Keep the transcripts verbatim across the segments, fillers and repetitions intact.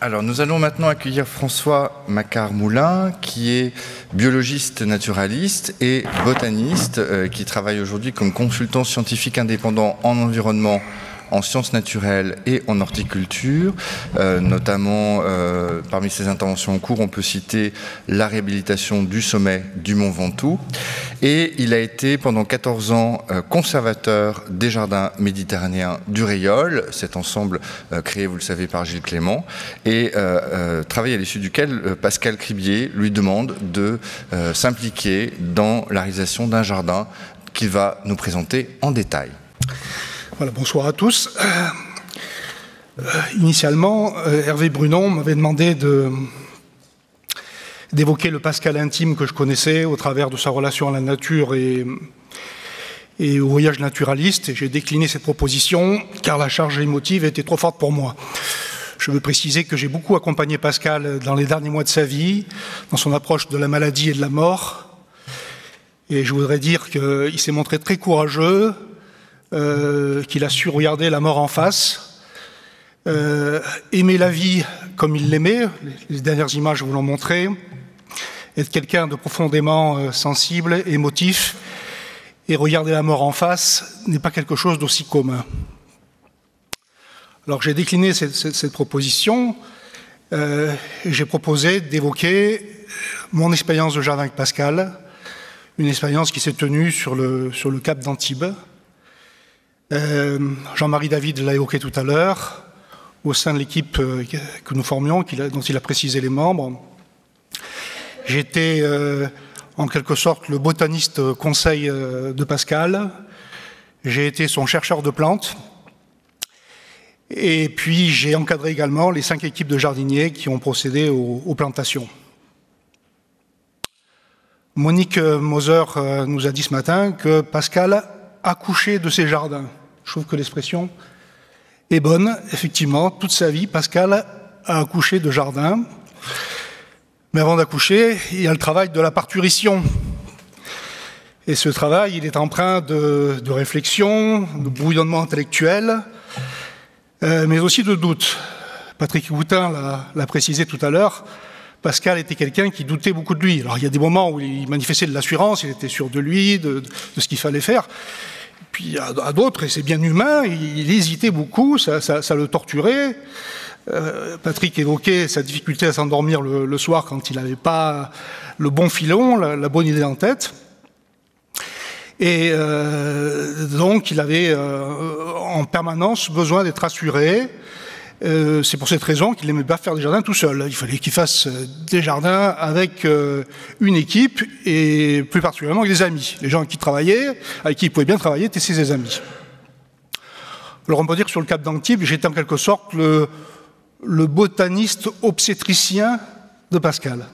Alors, nous allons maintenant accueillir François Macquart-Moulin, qui est biologiste naturaliste et botaniste, euh, qui travaille aujourd'hui comme consultant scientifique indépendant en environnement, en sciences naturelles et en horticulture. Euh, notamment, euh, parmi ses interventions en cours, on peut citer la réhabilitation du sommet du Mont Ventoux. Et il a été pendant quatorze ans euh, conservateur des jardins méditerranéens du Réol, cet ensemble euh, créé, vous le savez, par Gilles Clément, et euh, euh, travail à l'issue duquel euh, Pascal Cribier lui demande de euh, s'impliquer dans la réalisation d'un jardin qu'il va nous présenter en détail. Voilà, bonsoir à tous. Euh, euh, initialement, euh, Hervé Brunon m'avait demandé de, d'évoquer le Pascal intime que je connaissais au travers de sa relation à la nature et, et au voyage naturaliste. Et j'ai décliné cette proposition car la charge émotive était trop forte pour moi. Je veux préciser que j'ai beaucoup accompagné Pascal dans les derniers mois de sa vie, dans son approche de la maladie et de la mort. Et je voudrais dire qu'il s'est montré très courageux, Euh, qu'il a su regarder la mort en face, euh, aimer la vie comme il l'aimait, les dernières images vous l'ont montré, être quelqu'un de profondément euh, sensible, émotif, et regarder la mort en face n'est pas quelque chose d'aussi commun. Alors j'ai décliné cette, cette, cette proposition, euh, et j'ai proposé d'évoquer mon expérience de jardin avec Pascal, une expérience qui s'est tenue sur le, sur le cap d'Antibes. Euh, Jean-Marie David l'a évoqué tout à l'heure, au sein de l'équipe euh, que nous formions, qu'il a, dont il a précisé les membres. J'étais euh, en quelque sorte le botaniste conseil euh, de Pascal. J'ai été son chercheur de plantes. Et puis j'ai encadré également les cinq équipes de jardiniers qui ont procédé aux, aux plantations. Monique Moser euh, nous a dit ce matin que Pascal accouché de ses jardins. Je trouve que l'expression est bonne. Effectivement, toute sa vie, Pascal a accouché de jardins. Mais avant d'accoucher, il y a le travail de la parturition. Et ce travail, il est empreint de, de réflexion, de bouillonnement intellectuel, euh, mais aussi de doute. Patrick Goutin l'a précisé tout à l'heure, Pascal était quelqu'un qui doutait beaucoup de lui. Alors il y a des moments où il manifestait de l'assurance, il était sûr de lui, de, de ce qu'il fallait faire. Puis à d'autres, et c'est bien humain, il hésitait beaucoup, ça, ça, ça le torturait. Euh, Patrick évoquait sa difficulté à s'endormir le, le soir quand il n'avait pas le bon filon, la, la bonne idée en tête. Et euh, donc il avait euh, en permanence besoin d'être rassuré. Euh, c'est pour cette raison qu'il n'aimait pas faire des jardins tout seul. Il fallait qu'il fasse des jardins avec euh, une équipe et plus particulièrement avec des amis. Les gens avec qui il travaillait, avec qui il pouvait bien travailler, étaient ses amis. Alors on peut dire que sur le cap d'Antibes, j'étais en quelque sorte le, le botaniste obstétricien de Pascal.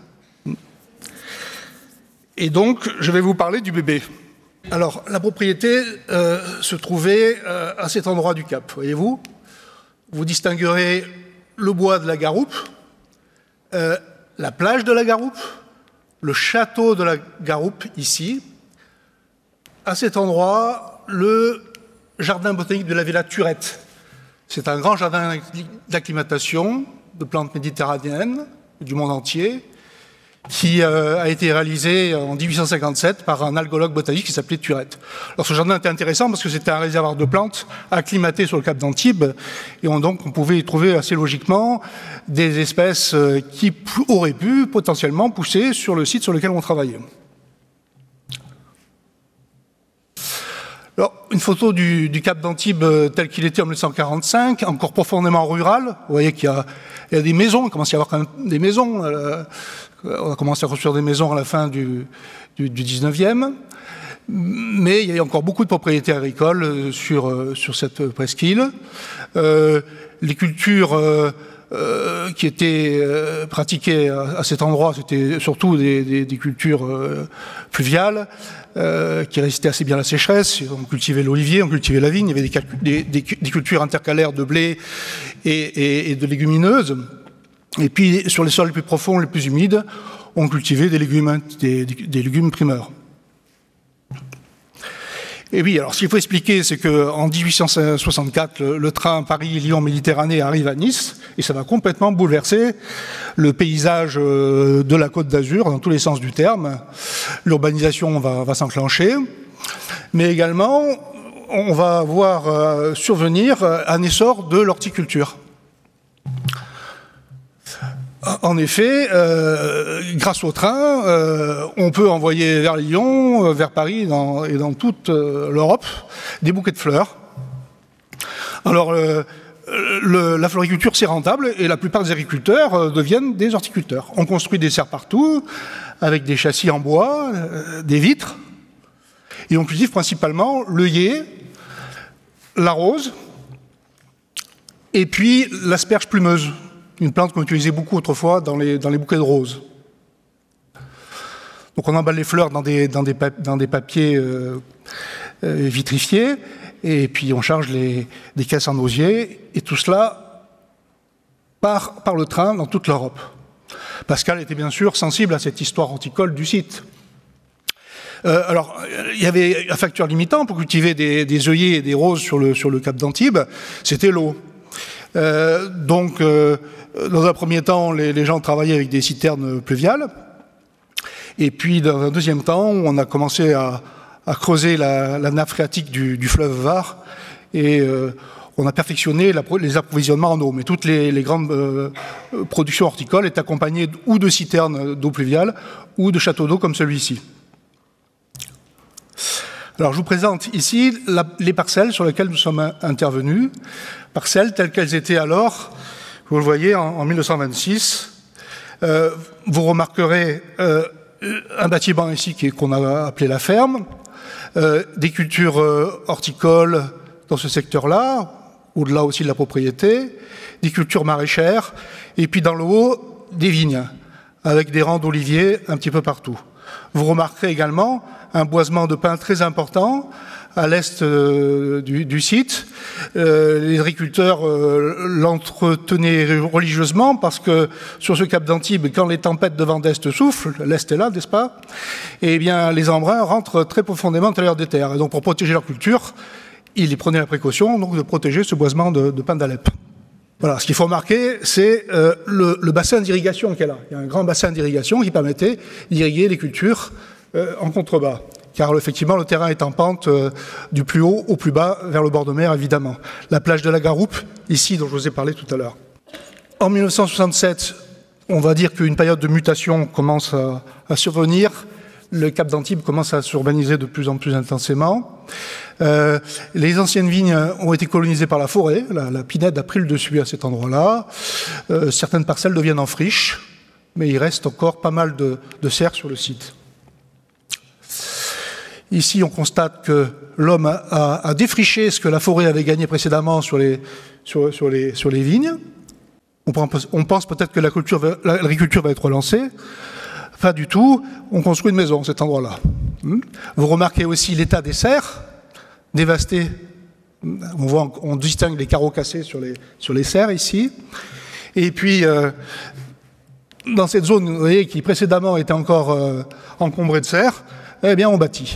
Et donc je vais vous parler du bébé. Alors la propriété euh, se trouvait euh, à cet endroit du cap, voyez-vous. Vous distinguerez le bois de la Garoupe, euh, la plage de la Garoupe, le château de la Garoupe, ici. À cet endroit, le jardin botanique de la Villa Turette. C'est un grand jardin d'acclimatation de plantes méditerranéennes du monde entier, qui euh, a été réalisé en mille huit cent cinquante-sept par un algologue botanique qui s'appelait Turette. Alors ce jardin était intéressant parce que c'était un réservoir de plantes acclimaté sur le cap d'Antibes et on, donc on pouvait y trouver assez logiquement des espèces qui auraient pu potentiellement pousser sur le site sur lequel on travaillait. Alors, une photo du, du cap d'Antibes tel qu'il était en mille neuf cent quarante-cinq, encore profondément rural. Vous voyez qu'il y, y a des maisons, il commence à y avoir quand même des maisons. Euh, on a commencé à construire des maisons à la fin du, du, du dix-neuvième. Mais il y a encore beaucoup de propriétés agricoles sur, sur cette presqu'île. Euh, les cultures euh, euh, qui étaient euh, pratiquées à, à cet endroit, c'était surtout des, des, des cultures euh, pluviales. Euh, qui résistaient assez bien à la sécheresse. On cultivait l'olivier, on cultivait la vigne, il y avait des, des, des, des cultures intercalaires de blé et, et, et de légumineuses. Et puis, sur les sols les plus profonds, les plus humides, on cultivait des légumes, des, des légumes primeurs. Et oui, alors ce qu'il faut expliquer, c'est qu'en mille huit cent soixante-quatre, le, le train Paris-Lyon-Méditerranée arrive à Nice, et ça va complètement bouleverser le paysage de la Côte d'Azur, dans tous les sens du terme. L'urbanisation va, va s'enclencher, mais également, on va voir survenir un essor de l'horticulture. En effet, euh, grâce au train, euh, on peut envoyer vers Lyon, euh, vers Paris dans, et dans toute euh, l'Europe des bouquets de fleurs. Alors, euh, le, la floriculture, c'est rentable et la plupart des agriculteurs euh, deviennent des horticulteurs. On construit des serres partout, avec des châssis en bois, euh, des vitres, et on cultive principalement l'œillet, la rose, et puis l'asperge plumeuse. Une plante qu'on utilisait beaucoup autrefois dans les, dans les bouquets de roses. Donc on emballe les fleurs dans des, dans des, dans des papiers euh, euh, vitrifiés, et puis on charge les, des caisses en osier, et tout cela part par le train dans toute l'Europe. Pascal était bien sûr sensible à cette histoire horticole du site. Euh, alors, il y avait un facteur limitant pour cultiver des, des œillets et des roses sur le, sur le cap d'Antibes, c'était l'eau. Euh, donc, euh, dans un premier temps, les, les gens travaillaient avec des citernes pluviales. Et puis, dans un deuxième temps, on a commencé à, à creuser la, la nappe phréatique du, du fleuve Var. Et euh, on a perfectionné la, les approvisionnements en eau. Mais toutes les, les grandes euh, productions horticoles étaient accompagnées ou de citernes d'eau pluviale ou de châteaux d'eau comme celui-ci. Alors, je vous présente ici la, les parcelles sur lesquelles nous sommes intervenus. Parcelles telles qu'elles étaient alors, vous le voyez, en, en mille neuf cent vingt-six. Euh, vous remarquerez euh, un bâtiment ici qu'on a appelé la ferme, euh, des cultures euh, horticoles dans ce secteur-là, au-delà aussi de la propriété, des cultures maraîchères, et puis dans le haut, des vignes, avec des rangs d'oliviers un petit peu partout. Vous remarquerez également un boisement de pins très important à l'est euh, du, du site. Euh, les agriculteurs euh, l'entretenaient religieusement parce que sur ce cap d'Antibes, quand les tempêtes de vent d'est soufflent, l'est est là, n'est-ce pas? Eh bien, les embruns rentrent très profondément à l'intérieur des terres. Et donc, pour protéger leur culture, ils prenaient la précaution donc, de protéger ce boisement de, de pins d'Alep. Voilà, ce qu'il faut remarquer, c'est euh, le, le bassin d'irrigation qu'il y a là. Il y a un grand bassin d'irrigation qui permettait d'irriguer les cultures euh, en contrebas. Car effectivement, le terrain est en pente euh, du plus haut au plus bas, vers le bord de mer, évidemment. La plage de la Garoupe, ici, dont je vous ai parlé tout à l'heure. En mille neuf cent soixante-sept, on va dire qu'une période de mutation commence à, à survenir. Le cap d'Antibes commence à s'urbaniser de plus en plus intensément. Euh, les anciennes vignes ont été colonisées par la forêt. La, la pinède a pris le dessus à cet endroit-là. Euh, certaines parcelles deviennent en friche, mais il reste encore pas mal de, de serres sur le site. Ici, on constate que l'homme a, a, a défriché ce que la forêt avait gagné précédemment sur les, sur, sur les, sur les vignes. On, on pense peut-être que l'agriculture va être relancée. Pas du tout. On construit une maison à cet endroit-là. Vous remarquez aussi l'état des serres, dévastées. On voit, on distingue les carreaux cassés sur les, sur les serres ici. Et puis, euh, dans cette zone, vous voyez, qui précédemment était encore euh, encombrée de serres, eh bien, on bâtit.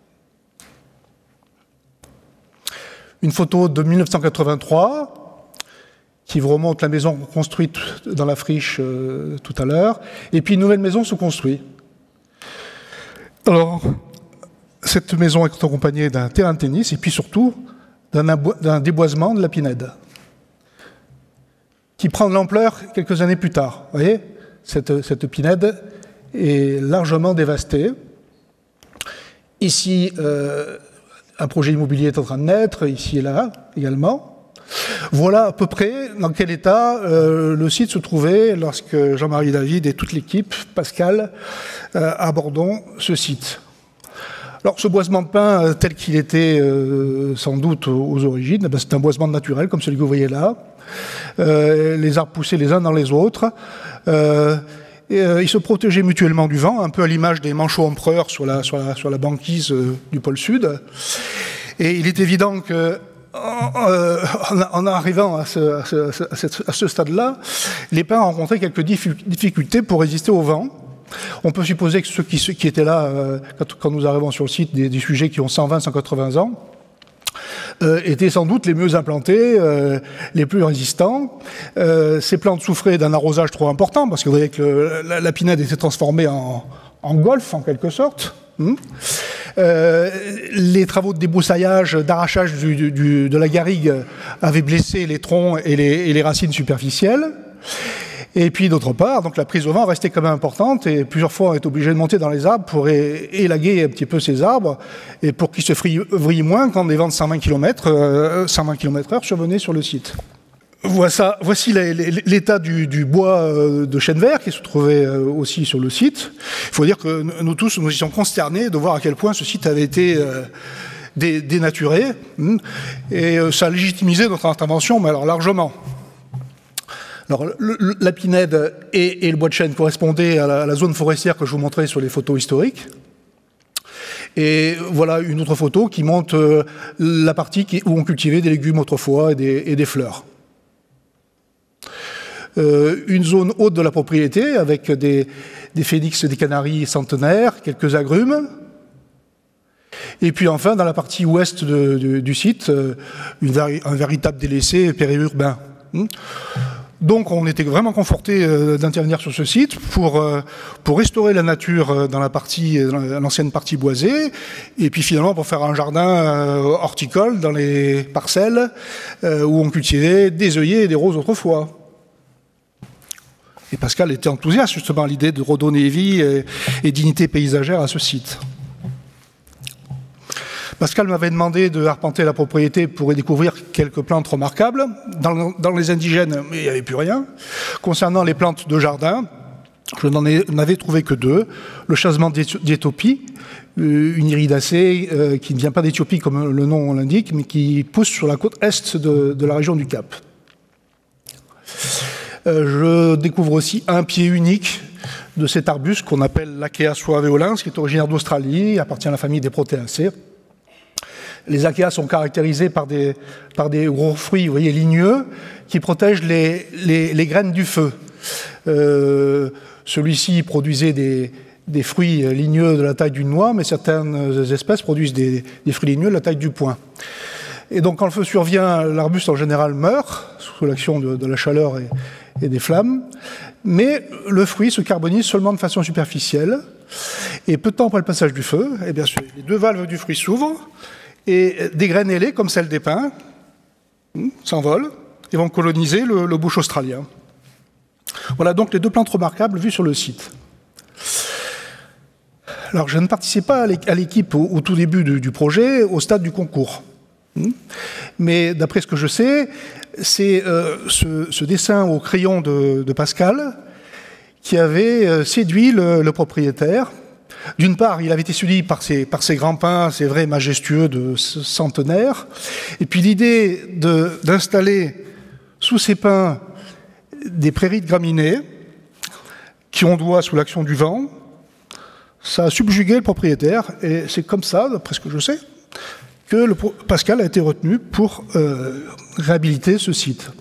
Une photo de mille neuf cent quatre-vingt-trois qui vous remonte la maison construite dans la friche euh, tout à l'heure, et puis une nouvelle maison se construit. Alors, cette maison est accompagnée d'un terrain de tennis, et puis surtout d'un déboisement de la pinède, qui prend de l'ampleur quelques années plus tard. Vous voyez, cette, cette pinède est largement dévastée. Ici, euh, un projet immobilier est en train de naître, ici et là également. Voilà à peu près dans quel état euh, le site se trouvait lorsque Jean-Marie David et toute l'équipe, Pascal, euh, abordons ce site. Alors ce boisement de pin euh, tel qu'il était euh, sans doute aux, aux origines, ben, c'est un boisement naturel comme celui que vous voyez là. Euh, les arbres poussaient les uns dans les autres. Euh, et, euh, ils se protégeaient mutuellement du vent, un peu à l'image des manchots empereurs sur la, sur la, sur la banquise euh, du pôle sud. Et il est évident que En, euh, en arrivant à ce, à ce, à ce stade-là, les pins ont rencontré quelques difficultés pour résister au vent. On peut supposer que ceux qui, ceux qui étaient là euh, quand, quand nous arrivons sur le site, des, des sujets qui ont cent vingt, cent quatre-vingts ans, euh, étaient sans doute les mieux implantés, euh, les plus résistants. Euh, ces plantes souffraient d'un arrosage trop important, parce que vous voyez que le, la, la pinède était transformée en, en golfe, en quelque sorte. Hum. Euh, les travaux de débroussaillage, d'arrachage du, du, du, de la garrigue avaient blessé les troncs et les, et les racines superficielles. Et puis d'autre part, donc la prise au vent restait quand même importante et plusieurs fois on est obligé de monter dans les arbres pour é élaguer un petit peu ces arbres et pour qu'ils se vrillent moins quand des vents de cent vingt kilomètres heure survenaient sur le site. Voici, voici l'état du, du bois de chêne vert qui se trouvait aussi sur le site. Il faut dire que nous tous, nous étions consternés de voir à quel point ce site avait été euh, dé, dénaturé. Et ça a légitimisé notre intervention, mais alors largement. Alors, le, le, la pinède et, et le bois de chêne correspondaient à la, à la zone forestière que je vous montrais sur les photos historiques. Et voilà une autre photo qui montre euh, la partie qui, où on cultivait des légumes autrefois et des, et des fleurs. Euh, une zone haute de la propriété avec des, des phénix, des canaris centenaires, quelques agrumes. Et puis enfin, dans la partie ouest de, de, du site, euh, une, un véritable délaissé périurbain. Donc on était vraiment conforté euh, d'intervenir sur ce site pour, euh, pour restaurer la nature euh, dans la partie, dans l'ancienne partie boisée, et puis finalement pour faire un jardin euh, horticole dans les parcelles euh, où on cultivait des œillets et des roses autrefois. Et Pascal était enthousiaste justement à l'idée de redonner vie et, et dignité paysagère à ce site. Pascal m'avait demandé de arpenter la propriété pour y découvrir quelques plantes remarquables. Dans, dans les indigènes, il n'y avait plus rien. Concernant les plantes de jardin, je n'avais trouvé que deux. Le chasement d'Éthiopie, une iridacée euh, qui ne vient pas d'Éthiopie comme le nom l'indique, mais qui pousse sur la côte est de, de la région du Cap. Euh, je découvre aussi un pied unique de cet arbuste qu'on appelle l'Achaea suaveolens, qui est originaire d'Australie, appartient à la famille des Proteaceae. Les achéas sont caractérisés par des, par des gros fruits, vous voyez, ligneux, qui protègent les, les, les graines du feu. Euh, Celui-ci produisait des, des fruits ligneux de la taille d'une noix, mais certaines espèces produisent des, des fruits ligneux de la taille du poing. Et donc, quand le feu survient, l'arbuste en général meurt, sous l'action de, de la chaleur et, et des flammes, mais le fruit se carbonise seulement de façon superficielle. Et peu de temps après le passage du feu, eh bien, les deux valves du fruit s'ouvrent, et des graines ailées, comme celle des pins, s'envolent et vont coloniser le, le bush australien. Voilà donc les deux plantes remarquables vues sur le site. Alors, je ne participais pas à l'équipe au, au tout début du, du projet, au stade du concours. Mais d'après ce que je sais, c'est euh, ce, ce dessin au crayon de, de Pascal qui avait euh, séduit le, le propriétaire. D'une part, il avait été séduit par ses, par ses grands pins, c'est vrai, majestueux de centenaire. Et puis l'idée d'installer sous ces pins des prairies de graminées qui ondoient sous l'action du vent, ça a subjugué le propriétaire. Et c'est comme ça, d'après ce que je sais, que le, Pascal a été retenu pour euh, réhabiliter ce site.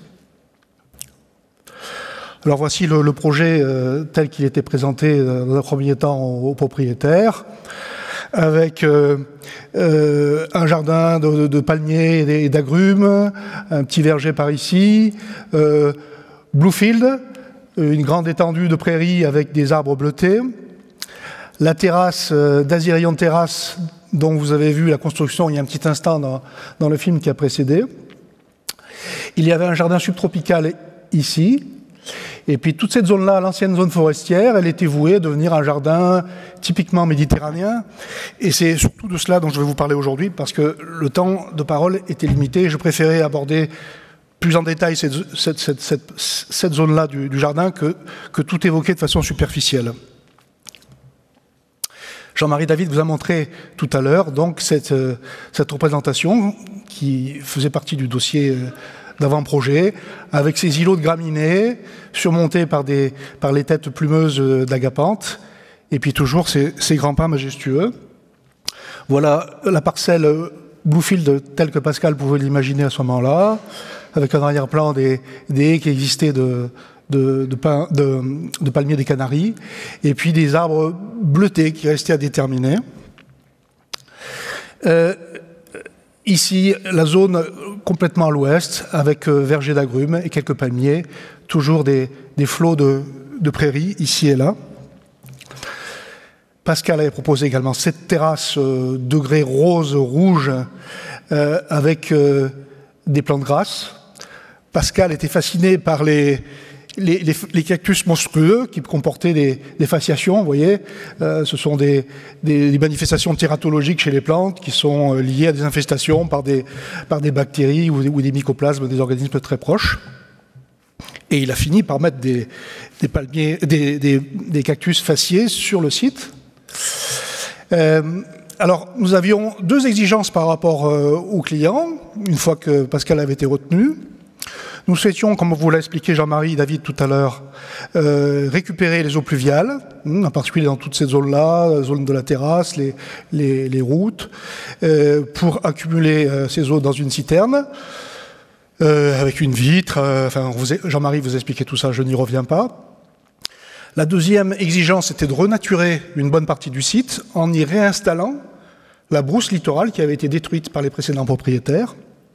Alors voici le, le projet euh, tel qu'il était présenté euh, dans un premier temps au, au propriétaire, avec euh, euh, un jardin de, de, de palmiers et d'agrumes, un petit verger par ici, euh, Bluefield, une grande étendue de prairies avec des arbres bleutés, la terrasse euh, d'Assyrian Terrace, dont vous avez vu la construction il y a un petit instant dans, dans le film qui a précédé. Il y avait un jardin subtropical ici. Et puis toute cette zone-là, l'ancienne zone forestière, elle était vouée à devenir un jardin typiquement méditerranéen. Et c'est surtout de cela dont je vais vous parler aujourd'hui, parce que le temps de parole était limité. Je préférais aborder plus en détail cette, cette, cette, cette, cette zone-là du, du jardin que, que tout évoquer de façon superficielle. Jean-Marie David vous a montré tout à l'heure donc cette, cette représentation qui faisait partie du dossier d'avant-projet, avec ces îlots de graminées surmontés par, des, par les têtes plumeuses d'agapanthes, et puis toujours ces, ces grands pins majestueux. Voilà la parcelle Bluefield telle que Pascal pouvait l'imaginer à ce moment-là, avec un arrière-plan des, des haies qui existaient de, de, de, de, de palmiers des Canaries, et puis des arbres bleutés qui restaient à déterminer. Euh, ici, la zone complètement à l'ouest, avec euh, vergers d'agrumes et quelques palmiers, toujours des, des flots de, de prairies, ici et là. Pascal avait proposé également cette terrasse euh, degré rose, rouge, euh, avec euh, des plantes grasses. Pascal était fasciné par les, les, les, les cactus monstrueux qui comportaient des, des fasciations, vous voyez. Euh, ce sont des, des, des manifestations tératologiques chez les plantes qui sont euh, liées à des infestations par des, par des bactéries ou, ou des mycoplasmes, des organismes très proches. Et il a fini par mettre des, des, palmiers, des, des, des cactus fasciés sur le site. Euh, alors, nous avions deux exigences par rapport euh, aux clients, une fois que Pascal avait été retenu. Nous souhaitions, comme vous l'a expliqué Jean-Marie David tout à l'heure, euh, récupérer les eaux pluviales, en particulier dans toutes ces zones-là, la zone de la terrasse, les, les, les routes, euh, pour accumuler euh, ces eaux dans une citerne, euh, avec une vitre. Euh, enfin, Jean-Marie vous expliquait tout ça, je n'y reviens pas. La deuxième exigence était de renaturer une bonne partie du site en y réinstallant la brousse littorale qui avait été détruite par les précédents propriétaires.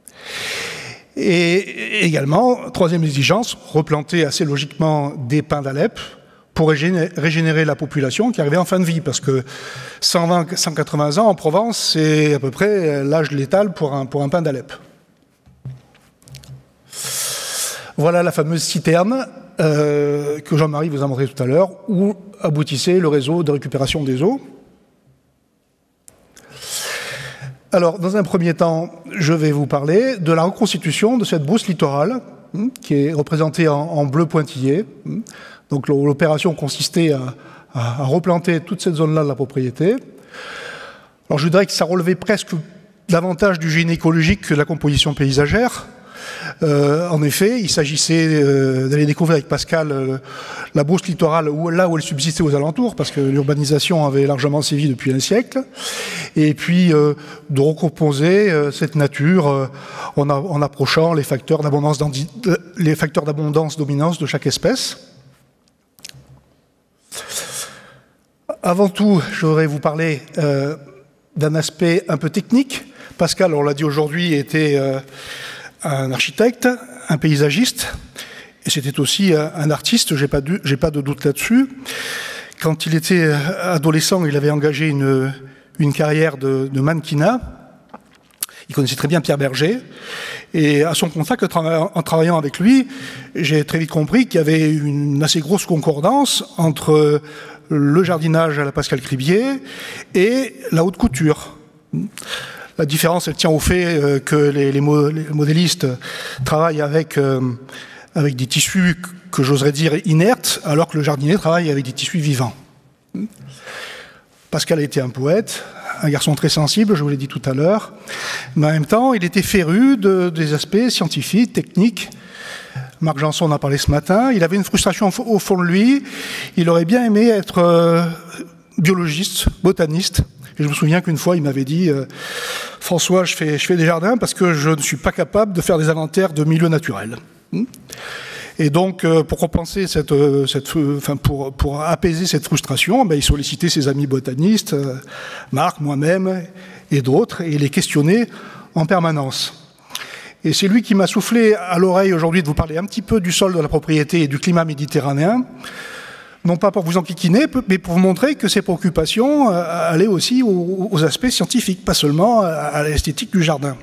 Et également, troisième exigence, replanter assez logiquement des pins d'Alep pour régénérer la population qui arrivait en fin de vie, parce que cent vingt à cent quatre-vingts ans en Provence, c'est à peu près l'âge létal pour un, pour un pin d'Alep. Voilà la fameuse citerne euh, que Jean-Marie vous a montré tout à l'heure, où aboutissait le réseau de récupération des eaux. Alors, dans un premier temps, je vais vous parler de la reconstitution de cette brousse littorale, qui est représentée en, en bleu pointillé. Donc, l'opération consistait à, à, à replanter toute cette zone-là de la propriété. Alors, je dirais que ça relevait presque davantage du génie écologique que de la composition paysagère. Euh, en effet, il s'agissait euh, d'aller découvrir avec Pascal euh, la brousse littorale où, là où elle subsistait aux alentours, parce que l'urbanisation avait largement sévi depuis un siècle, et puis euh, de recomposer euh, cette nature euh, en, a, en approchant les facteurs d'abondance, les facteurs d'abondance, dominance de chaque espèce. Avant tout, je voudrais vous parler euh, d'un aspect un peu technique. Pascal, on l'a dit aujourd'hui, était euh, un architecte, un paysagiste, et c'était aussi un artiste, j'ai pas, j'ai pas de doute là-dessus. Quand il était adolescent, il avait engagé une, une carrière de, de mannequinat. Il connaissait très bien Pierre Berger, et à son contact, en travaillant avec lui, j'ai très vite compris qu'il y avait une assez grosse concordance entre le jardinage à la Pascal Cribier et la haute couture. La différence, elle tient au fait que les, les, les modélistes travaillent avec, euh, avec des tissus que j'oserais dire inertes, alors que le jardinier travaille avec des tissus vivants. Pascal était un poète, un garçon très sensible, je vous l'ai dit tout à l'heure, mais en même temps, il était féru de, des aspects scientifiques, techniques. Marc Janson en a parlé ce matin. Il avait une frustration au fond de lui. Il aurait bien aimé être euh, biologiste, botaniste. Et je me souviens qu'une fois, il m'avait dit euh, « François, je fais, je fais des jardins parce que je ne suis pas capable de faire des inventaires de milieux naturels. Hmm » Et donc, euh, pour compenser cette, euh, cette, enfin, pour, pour apaiser cette frustration, ben, il sollicitait ses amis botanistes, euh, Marc, moi-même et d'autres, et les questionnait en permanence. Et c'est lui qui m'a soufflé à l'oreille aujourd'hui de vous parler un petit peu du sol de la propriété et du climat méditerranéen, non pas pour vous enquiquiner, mais pour vous montrer que ces préoccupations allaient aussi aux, aux aspects scientifiques, pas seulement à l'esthétique du jardin.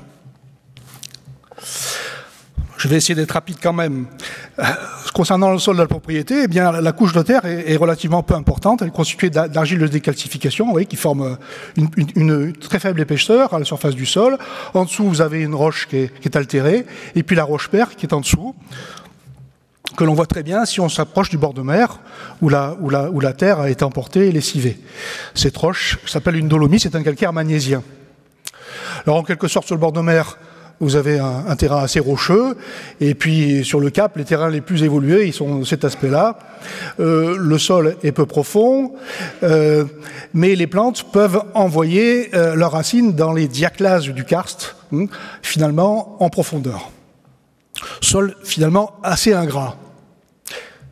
Je vais essayer d'être rapide quand même. Concernant le sol de la propriété, eh bien, la couche de terre est, est relativement peu importante. Elle est constituée d'argile de décalcification, vous voyez, qui forme une, une, une très faible épaisseur à la surface du sol. En dessous, vous avez une roche qui est, qui est altérée, et puis la roche-père qui est en dessous, que l'on voit très bien si on s'approche du bord de mer, où la, où, la, où la terre a été emportée et lessivée. Cette roche s'appelle une dolomie, c'est un calcaire magnésien. Alors, en quelque sorte, sur le bord de mer, vous avez un, un terrain assez rocheux, et puis sur le cap, les terrains les plus évolués, ils sont de cet aspect-là. Euh, le sol est peu profond, euh, mais les plantes peuvent envoyer euh, leurs racines dans les diaclases du karst, hein, finalement en profondeur. Sol finalement assez ingrat.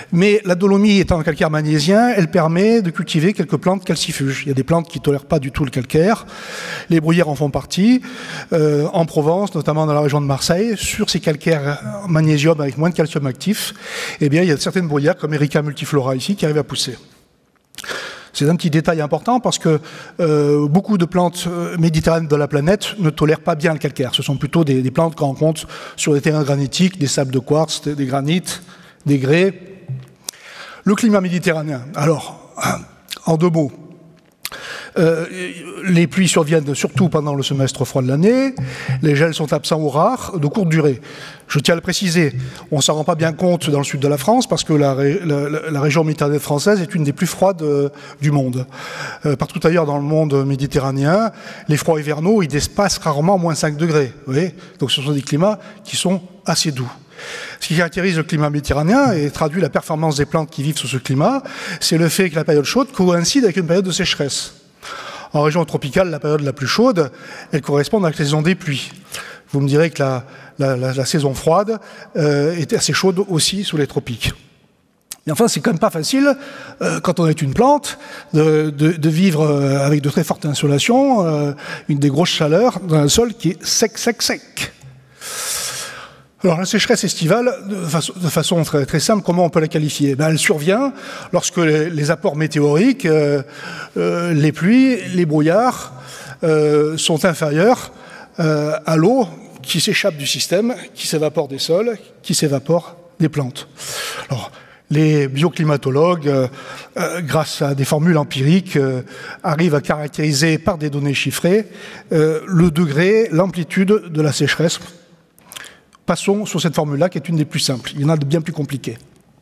Mais la dolomie étant un calcaire magnésien, elle permet de cultiver quelques plantes calcifuges. Il y a des plantes qui ne tolèrent pas du tout le calcaire. Les bruyères en font partie. Euh, en Provence, notamment dans la région de Marseille, sur ces calcaires magnésium avec moins de calcium actif, eh bien, il y a certaines bruyères, comme Erica multiflora ici, qui arrivent à pousser. C'est un petit détail important parce que euh, beaucoup de plantes méditerranéennes de la planète ne tolèrent pas bien le calcaire. Ce sont plutôt des, des plantes qu'on rencontre sur des terrains granitiques, des sables de quartz, des, des granites, des grès. Le climat méditerranéen. Alors, en deux mots. Euh, les pluies surviennent surtout pendant le semestre froid de l'année. Les gels sont absents ou rares, de courte durée. Je tiens à le préciser, on ne s'en rend pas bien compte dans le sud de la France parce que la, la, la région méditerranéenne française est une des plus froides euh, du monde. Euh, partout ailleurs dans le monde méditerranéen, les froids hivernaux, ils dépassent rarement moins cinq degrés. Vous voyez, donc ce sont des climats qui sont assez doux. Ce qui caractérise le climat méditerranéen et traduit la performance des plantes qui vivent sous ce climat, c'est le fait que la période chaude coïncide avec une période de sécheresse. En région tropicale, la période la plus chaude, elle correspond à la saison des pluies. Vous me direz que la, la, la, la saison froide euh, est assez chaude aussi sous les tropiques. Mais enfin, c'est quand même pas facile, euh, quand on est une plante, de, de, de vivre euh, avec de très fortes insolations, euh, une des grosses chaleurs, dans un sol qui est sec, sec, sec. Alors la sécheresse estivale, de façon, de façon très, très simple, comment on peut la qualifier? Ben, elle survient lorsque les, les apports météoriques, euh, euh, les pluies, les brouillards euh, sont inférieurs euh, à l'eau qui s'échappe du système, qui s'évapore des sols, qui s'évapore des plantes. Alors, les bioclimatologues, euh, euh, grâce à des formules empiriques, euh, arrivent à caractériser par des données chiffrées euh, le degré, l'amplitude de la sécheresse. Passons sur cette formule-là, qui est une des plus simples. Il y en a de bien plus compliquées.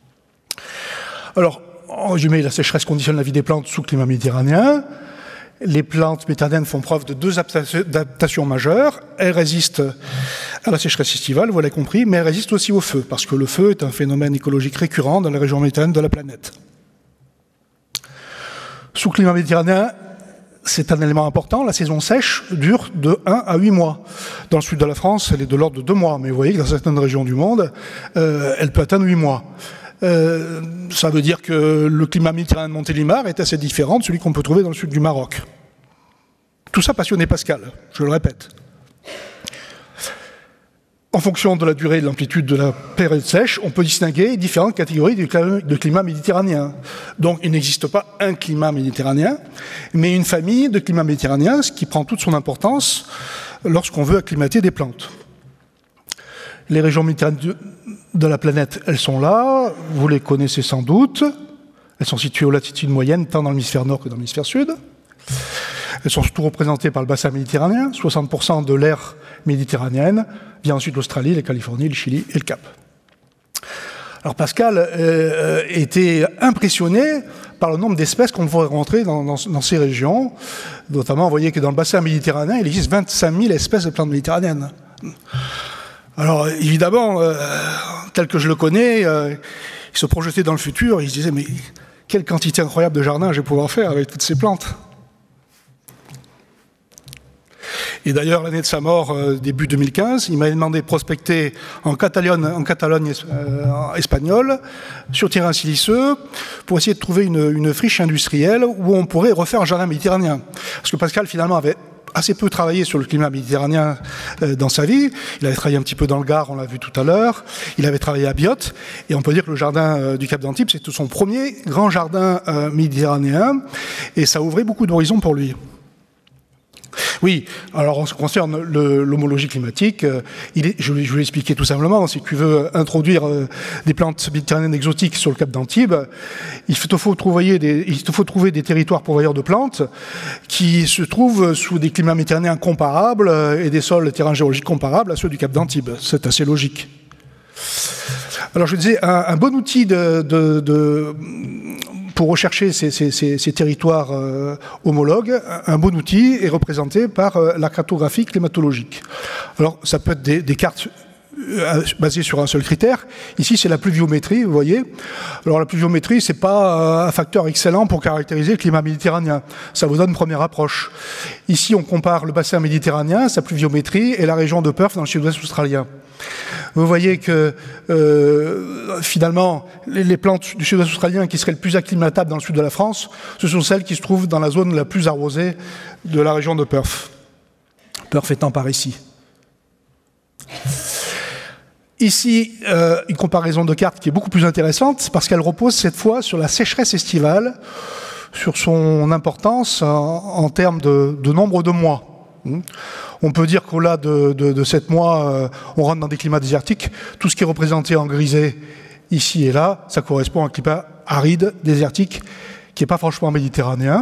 Alors, en résumé, la sécheresse conditionne la vie des plantes sous le climat méditerranéen. Les plantes méditerranéennes font preuve de deux adaptations majeures. Elles résistent à la sécheresse estivale, vous l'avez compris, mais elles résistent aussi au feu, parce que le feu est un phénomène écologique récurrent dans la région méditerranéenne de la planète. Sous le climat méditerranéen, c'est un élément important, la saison sèche dure de un à huit mois. Dans le sud de la France, elle est de l'ordre de deux mois, mais vous voyez que dans certaines régions du monde, euh, elle peut atteindre huit mois. Euh, ça veut dire que le climat méditerranéen de Montélimar est assez différent de celui qu'on peut trouver dans le sud du Maroc. Tout ça passionné Pascal, je le répète. En fonction de la durée et de l'amplitude de la période sèche, on peut distinguer différentes catégories de climat méditerranéen. Donc il n'existe pas un climat méditerranéen, mais une famille de climats méditerranéens, ce qui prend toute son importance lorsqu'on veut acclimater des plantes. Les régions méditerranéennes de la planète, elles sont là, vous les connaissez sans doute. Elles sont situées aux latitudes moyennes, tant dans l'hémisphère nord que dans l'hémisphère sud. Elles sont surtout représentées par le bassin méditerranéen. soixante pour cent de l'aire méditerranéenne vient ensuite l'Australie, la Californie, le Chili et le Cap. Alors Pascal euh, était impressionné par le nombre d'espèces qu'on pourrait rentrer dans, dans, dans ces régions. Notamment, vous voyez que dans le bassin méditerranéen, il existe vingt-cinq mille espèces de plantes méditerranéennes. Alors évidemment, euh, tel que je le connais, euh, il se projetait dans le futur, il se disait, mais quelle quantité incroyable de jardin je vais pouvoir faire avec toutes ces plantes. Et d'ailleurs, l'année de sa mort, euh, début deux mille quinze, il m'avait demandé de prospecter en Catalogne, en Catalogne euh, espagnole, sur terrain siliceux, pour essayer de trouver une, une friche industrielle où on pourrait refaire un jardin méditerranéen. Parce que Pascal, finalement, avait assez peu travaillé sur le climat méditerranéen euh, dans sa vie. Il avait travaillé un petit peu dans le Gard, on l'a vu tout à l'heure. Il avait travaillé à Biot. Et on peut dire que le jardin euh, du Cap d'Antibes, c'est son premier grand jardin euh, méditerranéen. Et ça ouvrait beaucoup d'horizons pour lui. Oui, alors en ce qui concerne l'homologie climatique, euh, il est, je, je vais l'expliquer tout simplement. Si tu veux introduire euh, des plantes méditerranéennes exotiques sur le Cap d'Antibes, il te faut trouver des, il te faut trouver des territoires pourvoyeurs de plantes qui se trouvent sous des climats méditerranéens comparables et des sols, des terrains géologiques comparables à ceux du Cap d'Antibes. C'est assez logique. Alors je disais, un, un bon outil de, de, de pour rechercher ces, ces, ces, ces territoires euh, homologues, un bon outil est représenté par euh, la cartographie climatologique. Alors, ça peut être des, des cartes euh, basées sur un seul critère. Ici, c'est la pluviométrie, vous voyez. Alors, la pluviométrie, c'est pas euh, un facteur excellent pour caractériser le climat méditerranéen. Ça vous donne une première approche. Ici, on compare le bassin méditerranéen, sa pluviométrie, et la région de Perth dans le sud-ouest australien. Vous voyez que euh, finalement, les, les plantes du sud-ouest australien qui seraient le plus acclimatables dans le sud de la France, ce sont celles qui se trouvent dans la zone la plus arrosée de la région de Perth. Perth étant par ici. Ici, euh, une comparaison de cartes qui est beaucoup plus intéressante parce qu'elle repose cette fois sur la sécheresse estivale, sur son importance en, en termes de, de nombre de mois. On peut dire qu'au-delà de, de, de sept mois, euh, on rentre dans des climats désertiques. Tout ce qui est représenté en grisé ici et là, ça correspond à un climat aride, désertique, qui n'est pas franchement méditerranéen.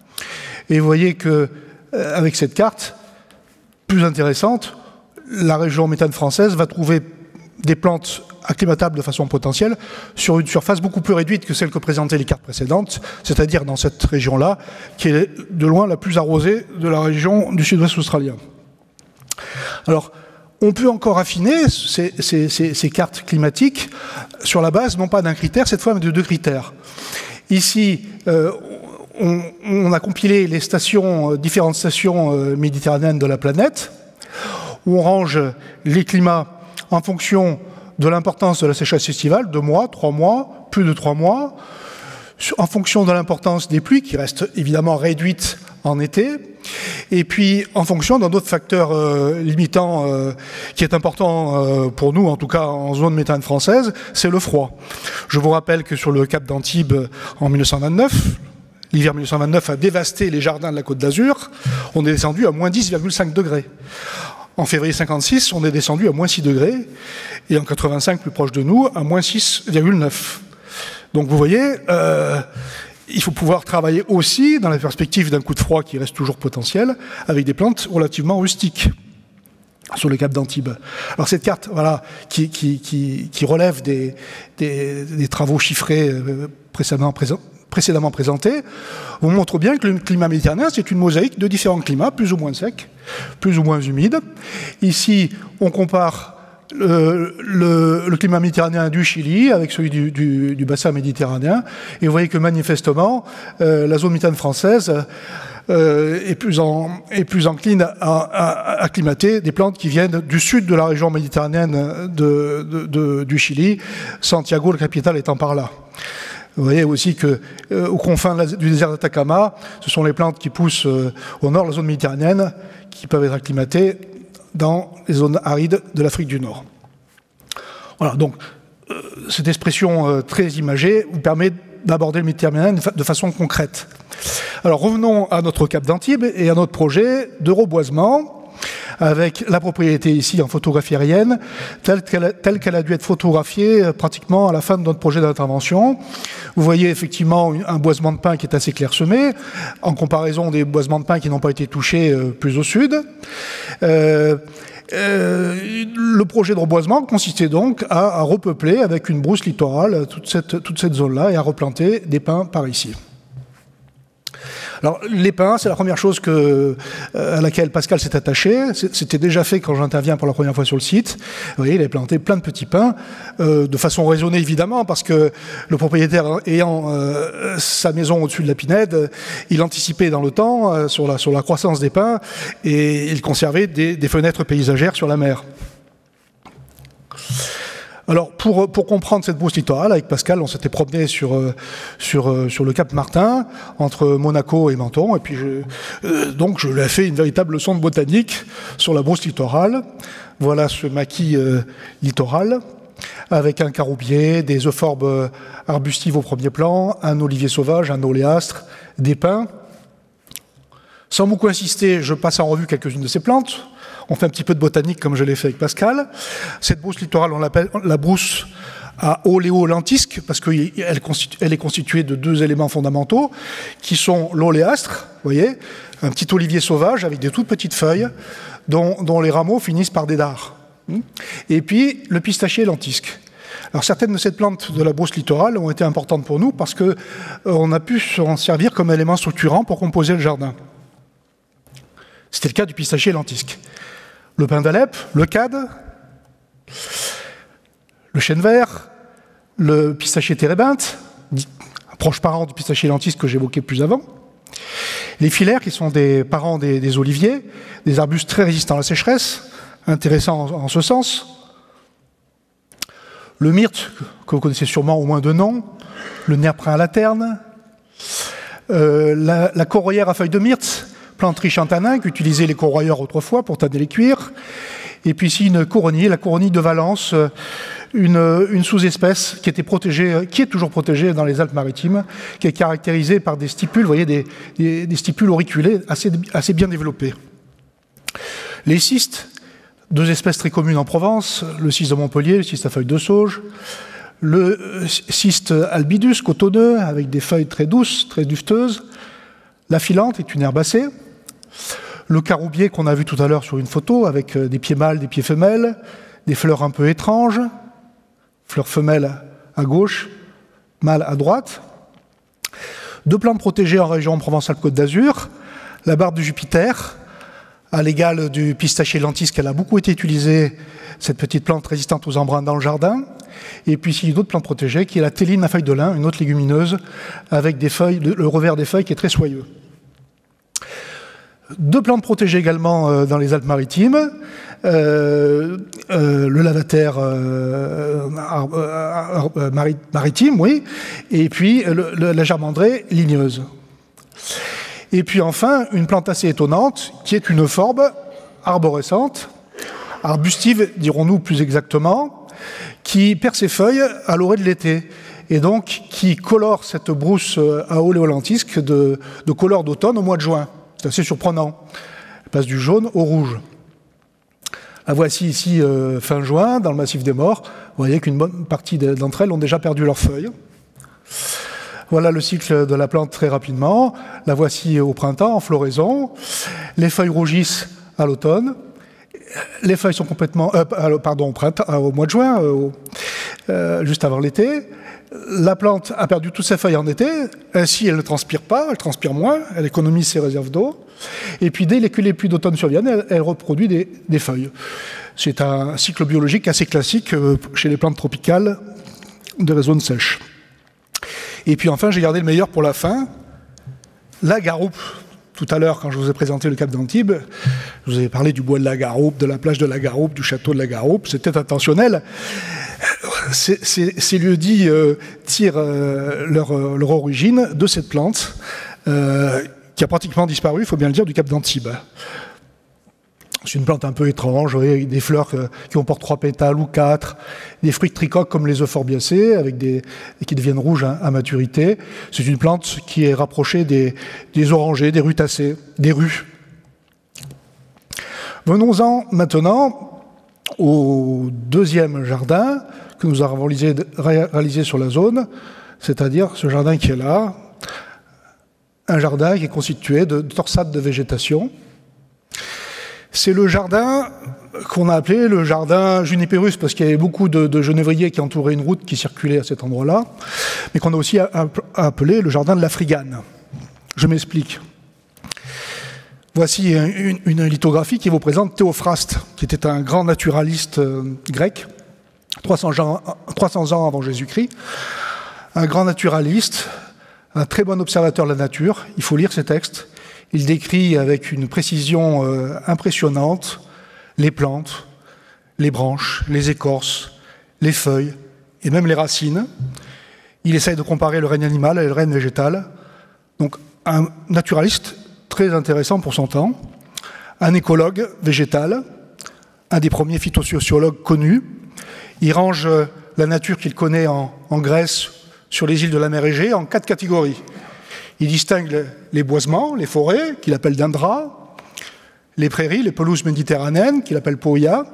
Et vous voyez que, euh, avec cette carte, plus intéressante, la région méthane française va trouver des plantes acclimatables de façon potentielle sur une surface beaucoup plus réduite que celle que présentaient les cartes précédentes, c'est-à-dire dans cette région-là, qui est de loin la plus arrosée de la région du sud-ouest australien. Alors, on peut encore affiner ces, ces, ces, ces cartes climatiques sur la base, non pas d'un critère, cette fois, mais de deux critères. Ici, euh, on, on a compilé les stations, différentes stations euh, méditerranéennes de la planète, où on range les climats en fonction de l'importance de la sécheresse estivale, deux mois, trois mois, plus de trois mois, en fonction de l'importance des pluies, qui restent évidemment réduites en été, et puis en fonction d'un autre facteur euh, limitant euh, qui est important euh, pour nous, en tout cas en zone méthane française, c'est le froid. Je vous rappelle que sur le cap d'Antibes en mille neuf cent vingt-neuf, l'hiver mille neuf cent vingt-neuf a dévasté les jardins de la Côte d'Azur, on est descendu à moins dix virgule cinq degrés. En février cinquante-six, on est descendu à moins six degrés, et en quatre-vingt-cinq, plus proche de nous, à moins six virgule neuf. Donc vous voyez, euh, il faut pouvoir travailler aussi dans la perspective d'un coup de froid qui reste toujours potentiel, avec des plantes relativement rustiques sur le cap d'Antibes. Alors cette carte, voilà, qui, qui, qui, qui relève des, des, des travaux chiffrés euh, précédemment présents, précédemment présenté, vous montre bien que le climat méditerranéen, c'est une mosaïque de différents climats, plus ou moins secs, plus ou moins humides. Ici, on compare le, le, le climat méditerranéen du Chili avec celui du, du, du bassin méditerranéen, et vous voyez que manifestement, euh, la zone méthane française euh, est, plus en, est plus encline à, à, à acclimater des plantes qui viennent du sud de la région méditerranéenne de, de, de, du Chili, Santiago, la capitale, étant par là. Vous voyez aussi qu'aux euh, confins du désert d'Atacama, ce sont les plantes qui poussent euh, au nord de la zone méditerranéenne qui peuvent être acclimatées dans les zones arides de l'Afrique du Nord. Voilà, donc euh, cette expression euh, très imagée vous permet d'aborder le Méditerranéen de façon concrète. Alors revenons à notre cap d'Antibes et à notre projet de reboisement, avec la propriété ici en photographie aérienne, telle qu'elle a, telle qu'elle a dû être photographiée pratiquement à la fin de notre projet d'intervention. Vous voyez effectivement un boisement de pins qui est assez clairsemé, en comparaison des boisements de pins qui n'ont pas été touchés euh, plus au sud. Euh, euh, le projet de reboisement consistait donc à, à repeupler avec une brousse littorale toute cette, toute cette zone-là et à replanter des pins par ici. Alors, les pins, c'est la première chose que, euh, à laquelle Pascal s'est attaché. C'était déjà fait quand j'interviens pour la première fois sur le site. Vous voyez, il a planté plein de petits pins, euh, de façon raisonnée évidemment, parce que le propriétaire ayant euh, sa maison au-dessus de la Pinède, il anticipait dans le temps euh, sur, la, sur la croissance des pins et il conservait des, des fenêtres paysagères sur la mer. Alors, pour, pour comprendre cette brousse littorale, avec Pascal, on s'était promené sur, sur, sur le Cap Martin, entre Monaco et Menton, et puis je, euh, donc je lui ai fait une véritable leçon de botanique sur la brousse littorale. Voilà ce maquis euh, littoral, avec un caroubier, des euphorbes arbustives au premier plan, un olivier sauvage, un oléastre, des pins. Sans beaucoup insister, je passe en revue quelques-unes de ces plantes. On fait un petit peu de botanique comme je l'ai fait avec Pascal. Cette brousse littorale, on l'appelle la brousse à oléolentisque parce qu'elle elle est constituée de deux éléments fondamentaux qui sont l'oléastre, vous voyez, un petit olivier sauvage avec des toutes petites feuilles dont, dont les rameaux finissent par des dards. Et puis le pistachier lentisque. Alors certaines de ces plantes de la brousse littorale ont été importantes pour nous parce qu'on euh, a pu s'en servir comme élément structurant pour composer le jardin. C'était le cas du pistachier lentisque. Le pin d'Alep, le cad, le chêne vert, le pistachier térébinthe, un proche parent du pistachier lentisque que j'évoquais plus avant, les filaires qui sont des parents des, des oliviers, des arbustes très résistants à la sécheresse, intéressants en, en ce sens, Le myrte, que vous connaissez sûrement au moins de nom, le nèbrepin à la terne, euh, la, la corroyère à feuilles de myrte, plante riche en tannin qu'utilisaient les corroyeurs autrefois pour tanner les cuirs. Et puis ici une coronille, la coronille de Valence, une, une sous-espèce qui était protégée, qui est toujours protégée dans les Alpes-Maritimes, qui est caractérisée par des stipules, vous voyez, des, des, des stipules auriculées assez, assez bien développées. Les cystes, deux espèces très communes en Provence, le cyste de Montpellier, le cyste à feuilles de sauge, le cyste albidus, cotonneux, avec des feuilles très douces, très dufteuses. La filante est une herbacée. Le caroubier qu'on a vu tout à l'heure sur une photo, avec des pieds mâles, des pieds femelles, des fleurs un peu étranges, fleurs femelles à gauche, mâles à droite. Deux plantes protégées en région Provence-Alpes-Côte d'Azur, la barbe de Jupiter, à l'égal du pistachier lentis, qu'elle a beaucoup été utilisée, cette petite plante résistante aux embruns dans le jardin. Et puis ici, une autre plante protégée, qui est la téline à feuilles de lin, une autre légumineuse, avec des feuilles, le revers des feuilles qui est très soyeux. Deux plantes protégées également euh, dans les Alpes-Maritimes, euh, euh, le lavater euh, euh, mari maritime, oui, et puis le, le, la germandrée ligneuse. Et puis enfin, une plante assez étonnante, qui est une forbe arborescente, arbustive, dirons-nous plus exactement, qui perd ses feuilles à l'orée de l'été, et donc qui colore cette brousse à Oleolentisque de, de couleur d'automne au mois de juin. C'est assez surprenant. Elle passe du jaune au rouge. La voici ici euh, fin juin, dans le massif des Morts. Vous voyez qu'une bonne partie d'entre elles ont déjà perdu leurs feuilles. Voilà le cycle de la plante très rapidement. La voici au printemps, en floraison. Les feuilles rougissent à l'automne. Les feuilles sont complètement... Euh, pardon, au printemps, au mois de juin, euh, euh, juste avant l'été. La plante a perdu toutes ses feuilles en été, ainsi elle ne transpire pas, elle transpire moins, elle économise ses réserves d'eau, et puis dès que les pluies d'automne surviennent, elle, elle reproduit des, des feuilles. C'est un cycle biologique assez classique chez les plantes tropicales de zones sèches. Et puis enfin, j'ai gardé le meilleur pour la fin, la garoupe. Tout à l'heure, quand je vous ai présenté le cap d'Antibes, je vous ai parlé du bois de la Garoupe, de la plage de la Garoupe, du château de la Garoupe, c'était intentionnel. Ces, ces, ces lieux-dits euh, tirent euh, leur, leur origine de cette plante euh, qui a pratiquement disparu, il faut bien le dire, du cap d'Antibes. C'est une plante un peu étrange, vous voyez, avec des fleurs euh, qui comportent trois pétales ou quatre, des fruits tricoques comme les euphorbiacées, avec des, et qui deviennent rouges à, à maturité. C'est une plante qui est rapprochée des, des orangers, des rutacées, des rus. Venons-en maintenant au deuxième jardin que nous avons réalisé, réalisé sur la zone, c'est-à-dire ce jardin qui est là, un jardin qui est constitué de torsades de végétation. C'est le jardin qu'on a appelé le jardin Juniperus, parce qu'il y avait beaucoup de, de genévriers qui entouraient une route qui circulait à cet endroit-là, mais qu'on a aussi appelé le jardin de la Frigane. Je m'explique. Voici une, une lithographie qui vous présente Théophraste, qui était un grand naturaliste euh, grec, trois cents ans avant Jésus-Christ, un grand naturaliste, un très bon observateur de la nature. Il faut lire ses textes. Il décrit avec une précision euh, impressionnante les plantes, les branches, les écorces, les feuilles et même les racines. Il essaye de comparer le règne animal et le règne végétal. Donc un naturaliste très intéressant pour son temps, un écologue végétal, un des premiers phytosociologues connus. Il range la nature qu'il connaît en, en Grèce, sur les îles de la mer Égée, en quatre catégories. Il distingue les boisements, les forêts, qu'il appelle dendra, les prairies, les pelouses méditerranéennes, qu'il appelle poia,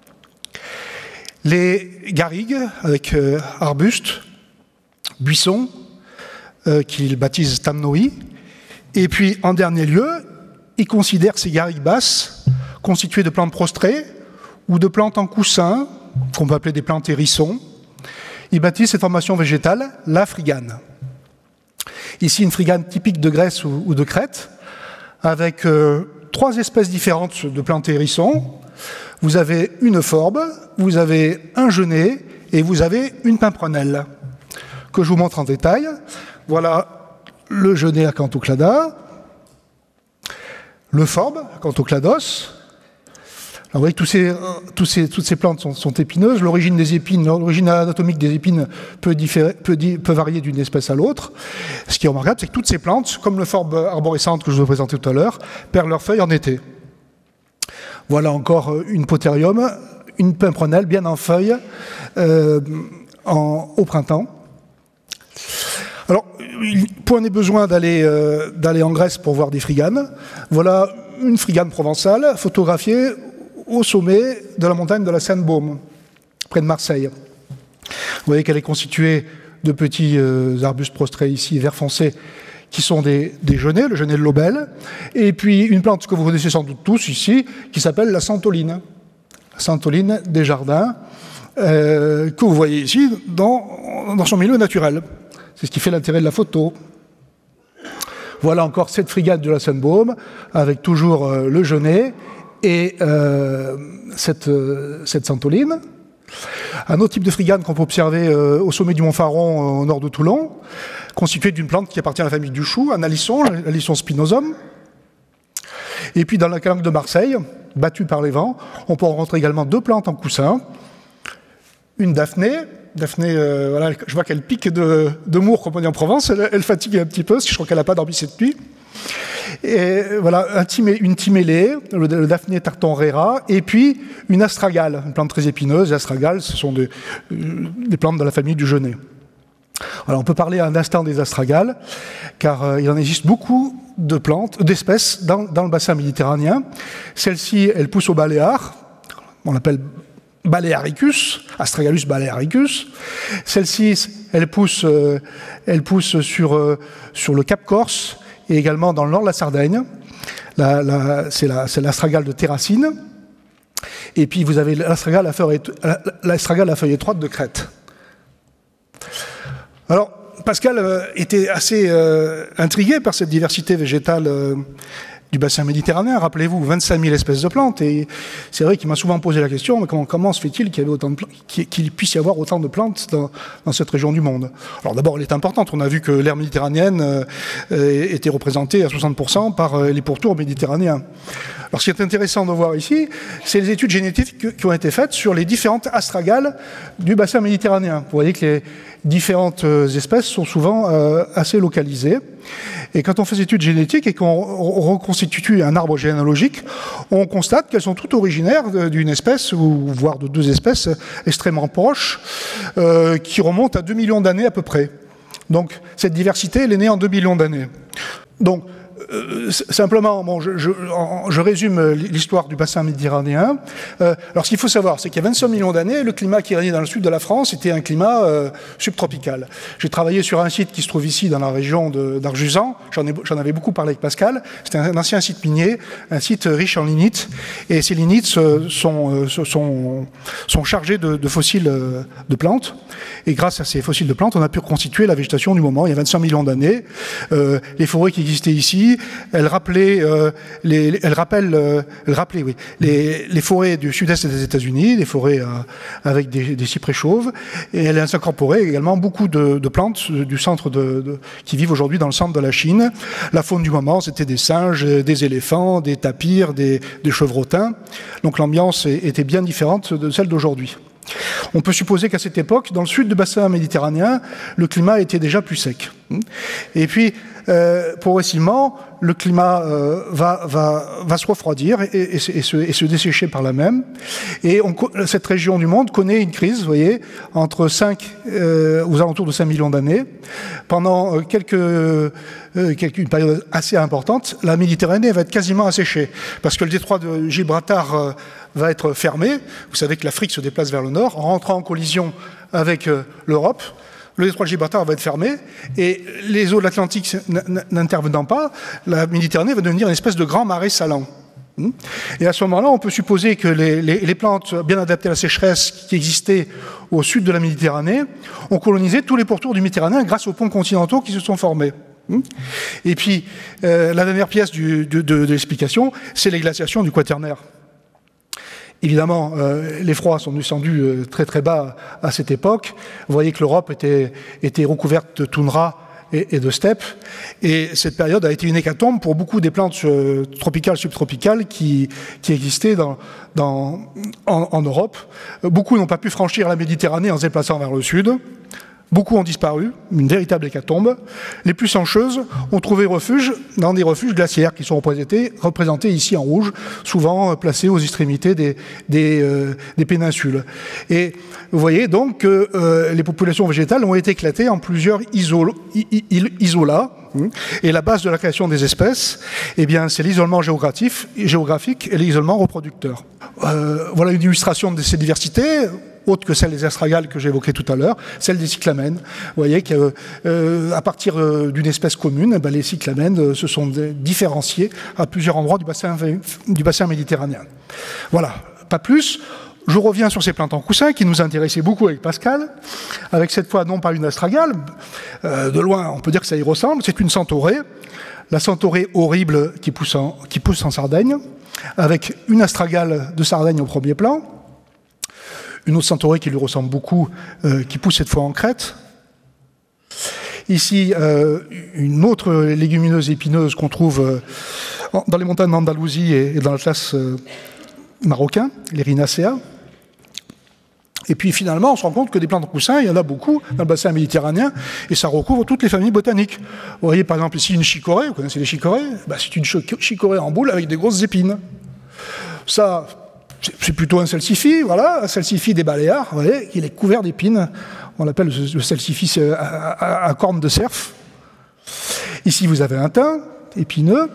les garrigues, avec euh, arbustes, buissons, euh, qu'il baptise tamnoi, et puis, en dernier lieu, il considère ces garrigues basses constituées de plantes prostrées ou de plantes en coussin, qu'on peut appeler des plantes hérissons. Il baptise cette formation végétale la frigane. Ici, une frigane typique de Grèce ou, ou de Crète, avec euh, trois espèces différentes de plantes hérissons. Vous avez une forbe, vous avez un genêt et vous avez une pimprenelle, que je vous montre en détail. Voilà le genêt Acanthoclada, le forbe Acanthoclados, Alors, vous voyez que tous ces, tous ces, toutes ces plantes sont, sont épineuses. L'origine des épines, l'origine anatomique des épines peut, différer, peut, peut varier d'une espèce à l'autre. Ce qui est remarquable, c'est que toutes ces plantes, comme le forbe arborescente que je vous ai présenté tout à l'heure, perdent leurs feuilles en été. Voilà encore une Potherium, une pimprenelle bien en feuilles euh, en, au printemps. Alors, point n'est besoin d'aller euh, d'aller en Grèce pour voir des friganes. Voilà une frigane provençale photographiée au sommet de la montagne de la Seine-Baume, près de Marseille. Vous voyez qu'elle est constituée de petits euh, arbustes prostrés ici, vert foncé, qui sont des, des genêts, le genêt de l'Aubel, et puis une plante que vous connaissez sans doute tous ici, qui s'appelle la santoline. La santoline des jardins, euh, que vous voyez ici dans, dans son milieu naturel. C'est ce qui fait l'intérêt de la photo. Voilà encore cette frigate de la Seine-Baume, avec toujours euh, le genêt et euh, cette, euh, cette santoline. Un autre type de frigane qu'on peut observer euh, au sommet du Mont Faron, euh, au nord de Toulon, constitué d'une plante qui appartient à la famille du chou, un alisson, l'alisson spinosum. Et puis dans la calanque de Marseille, battue par les vents, on peut rencontrer également deux plantes en coussin. Une daphnée, Daphné, euh, voilà, je vois qu'elle pique de, de mours, comme on dit en Provence, elle, elle fatigue un petit peu, parce que je crois qu'elle n'a pas dormi cette nuit. Et voilà, un timé, une timélée, le, le Daphné tartonrera, et puis une astragale, une plante très épineuse. Les astragales, ce sont des, euh, des plantes de la famille du genêt. Alors on peut parler un instant des astragales, car euh, il en existe beaucoup de plantes, d'espèces dans, dans le bassin méditerranéen. Celle-ci, elle pousse aux Baléares, on l'appelle Balearicus, Astragalus balearicus. Celle-ci, elle pousse, euh, elle pousse sur, euh, sur le Cap Corse et également dans le nord de la Sardaigne. La, la, c'est l'Astragale de Terracine. Et puis vous avez l'Astragale à feuille, l'Astragale à feuille étroite de Crète. Alors, Pascal euh, était assez euh, intrigué par cette diversité végétale euh, du bassin méditerranéen. Rappelez-vous, vingt-cinq mille espèces de plantes. Et c'est vrai qu'il m'a souvent posé la question, mais comment, comment se fait-il qu'il y avait autant de qu'il puisse y avoir autant de plantes dans, dans cette région du monde? Alors d'abord, elle est importante. On a vu que l'ère méditerranéenne euh, était représentée à soixante pour cent par euh, les pourtours méditerranéens. Alors ce qui est intéressant de voir ici, c'est les études génétiques qui ont été faites sur les différentes astragales du bassin méditerranéen. Vous voyez que les différentes espèces sont souvent euh, assez localisées. Et quand on fait des études génétiques et qu'on reconstitue un arbre généalogique, on constate qu'elles sont toutes originaires d'une espèce, ou voire de deux espèces extrêmement proches, euh, qui remontent à deux millions d'années à peu près. Donc cette diversité, elle est née en deux millions d'années. Donc, Euh, simplement, bon, je, je, je résume l'histoire du bassin méditerranéen. Euh, alors, ce qu'il faut savoir, c'est qu'il y a vingt-cinq millions d'années, le climat qui régnait dans le sud de la France était un climat euh, subtropical. J'ai travaillé sur un site qui se trouve ici, dans la région d'Arjusan. J'en avais beaucoup parlé avec Pascal. C'était un, un ancien site minier, un site riche en lignites. Et ces lignites sont, sont, sont chargées de, de fossiles de plantes. Et grâce à ces fossiles de plantes, on a pu reconstituer la végétation du moment, il y a vingt-cinq millions d'années. Euh, les forêts qui existaient ici, elle rappelait, euh, les, elle rappelle, euh, elle rappelait, oui, les, les forêts du sud-est des États-Unis, des forêts euh, avec des, des cyprès chauves, et elle incorporait également beaucoup de, de plantes du centre de, de, qui vivent aujourd'hui dans le centre de la Chine. La faune du moment, c'était des singes, des éléphants, des tapirs, des, des chevrotins. Donc l'ambiance était bien différente de celle d'aujourd'hui. On peut supposer qu'à cette époque, dans le sud du bassin méditerranéen, le climat était déjà plus sec. Et puis, euh, progressivement, le climat euh, va, va, va se refroidir et, et, et, se, et se dessécher par là même. Et on, cette région du monde connaît une crise, vous voyez, entre cinq, euh, aux alentours de cinq millions d'années. Pendant quelques, euh, quelques, une période assez importante, la Méditerranée va être quasiment asséchée, parce que le détroit de Gibraltar euh, va être fermé. Vous savez que l'Afrique se déplace vers le nord, en rentrant en collision avec euh, l'Europe. Le détroit de Gibraltar va être fermé, et les eaux de l'Atlantique n'intervenant pas, la Méditerranée va devenir une espèce de grand marais salant. Et à ce moment-là, on peut supposer que les, les, les plantes bien adaptées à la sécheresse qui existaient au sud de la Méditerranée ont colonisé tous les pourtours du Méditerranée grâce aux ponts continentaux qui se sont formés. Et puis, euh, la dernière pièce du, de, de, de l'explication, c'est les glaciations du Quaternaire. Évidemment, euh, les froids sont descendus euh, très très bas à cette époque. Vous voyez que l'Europe était, était recouverte de toundra et, et de steppe. Et cette période a été une hécatombe pour beaucoup des plantes euh, tropicales, subtropicales qui, qui existaient dans, dans, en, en Europe. Beaucoup n'ont pas pu franchir la Méditerranée en se déplaçant vers le sud. Beaucoup ont disparu, une véritable hécatombe. Les plus chanceuses ont trouvé refuge dans des refuges glaciaires qui sont représentés, représentés ici en rouge, souvent placés aux extrémités des, des, euh, des péninsules. Et vous voyez donc que euh, les populations végétales ont été éclatées en plusieurs isol isolats. Et la base de la création des espèces, eh bien, c'est l'isolement géographique, géographique et l'isolement reproducteur. Euh, voilà une illustration de ces diversités, autre que celle des astragales que j'évoquais tout à l'heure, celle des cyclamènes. Vous voyez qu'à euh, partir euh, d'une espèce commune, ben, les cyclamènes euh, se sont différenciés à plusieurs endroits du bassin, du bassin méditerranéen. Voilà, pas plus. Je reviens sur ces plantes en coussin qui nous intéressaient beaucoup avec Pascal, avec cette fois non pas une astragale, euh, de loin on peut dire que ça y ressemble, c'est une centaurée, la centaurée horrible qui pousse en, qui pousse en Sardaigne, avec une astragale de Sardaigne au premier plan, une autre centaurée qui lui ressemble beaucoup, euh, qui pousse cette fois en Crète. Ici, euh, une autre légumineuse épineuse qu'on trouve euh, dans les montagnes d'Andalousie et, et dans l'Atlas euh, marocain, les Rhinacea. Et puis finalement, on se rend compte que des plantes en coussin, il y en a beaucoup dans le bassin méditerranéen, et ça recouvre toutes les familles botaniques. Vous voyez par exemple ici une chicorée, vous connaissez les chicorées? Ben, c'est une chicorée en boule avec des grosses épines. Ça, c'est plutôt un salsifis, voilà, un salsifis des Baléares, vous voyez, il est couvert d'épines. On l'appelle le salsifis à, à, à corne de cerf. Ici, vous avez un thym épineux.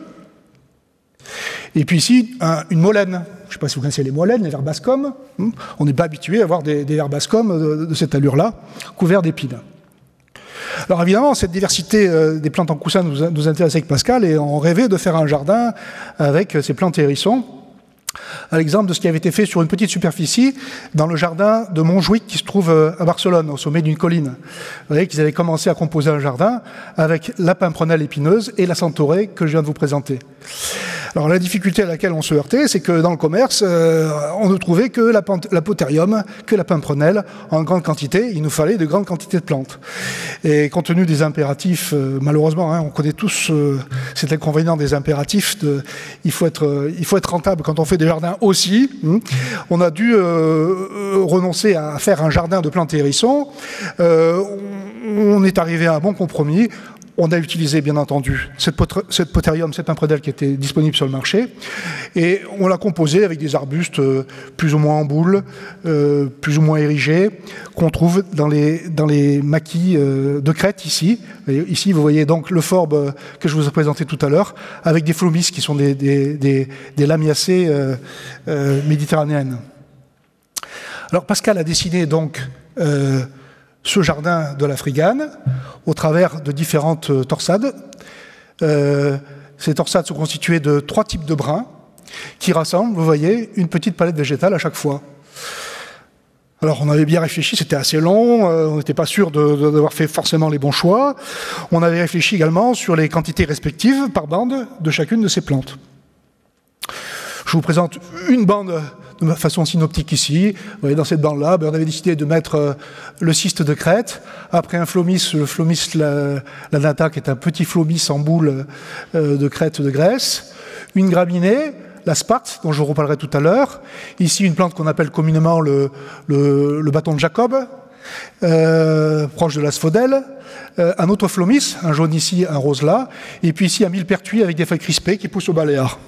Et puis ici, un, une molène. Je ne sais pas si vous connaissez les molènes, les verbascums. On n'est pas habitué à voir des, des verbascums de, de cette allure-là, couverts d'épines. Alors évidemment, cette diversité euh, des plantes en coussin nous, nous intéresse avec Pascal, et on rêvait de faire un jardin avec ces plantes hérissons, à l'exemple de ce qui avait été fait sur une petite superficie dans le jardin de Montjuïc qui se trouve à Barcelone, au sommet d'une colline. Vous voyez qu'ils avaient commencé à composer un jardin avec la pimprenelle épineuse et la centaurée que je viens de vous présenter. Alors la difficulté à laquelle on se heurtait, c'est que dans le commerce, euh, on ne trouvait que la, la potérium, que la pimprenelle en grande quantité. Il nous fallait de grandes quantités de plantes. Et compte tenu des impératifs, euh, malheureusement, hein, on connaît tous euh, cet inconvénient des impératifs. De, il, faut être, euh, il faut être rentable quand on fait des jardins aussi. Hein. On a dû euh, renoncer à faire un jardin de plantes hérissons. Euh, on est arrivé à un bon compromis. On a utilisé, bien entendu, cette, cette potérium, cette pimprenelle qui était disponible sur le marché, et on l'a composé avec des arbustes euh, plus ou moins en boule, euh, plus ou moins érigés, qu'on trouve dans les, dans les maquis euh, de Crète, ici. Et ici, vous voyez donc le forbe que je vous ai présenté tout à l'heure, avec des phlomis, qui sont des, des, des, des lamiacées euh, euh, méditerranéennes. Alors, Pascal a dessiné donc... Euh, ce jardin de la Frigane, au travers de différentes euh, torsades. Euh, ces torsades sont constituées de trois types de brins qui rassemblent, vous voyez, une petite palette végétale à chaque fois. Alors on avait bien réfléchi, c'était assez long, euh, on n'était pas sûr d'avoir fait forcément les bons choix. On avait réfléchi également sur les quantités respectives par bande de chacune de ces plantes. Je vous présente une bande de façon synoptique ici. Vous voyez, dans cette bande-là, ben, on avait décidé de mettre euh, le cyste de Crète. Après un phlomis, le phlomis la, la nata, qui est un petit phlomis en boule euh, de Crète de Grèce. Une graminée, la sparte, dont je vous reparlerai tout à l'heure. Ici, une plante qu'on appelle communément le, le, le bâton de Jacob, euh, proche de l'asphodèle. Euh, un autre phlomis, un jaune ici, un rose là. Et puis ici, un millepertuis avec des feuilles crispées qui poussent au Baléares.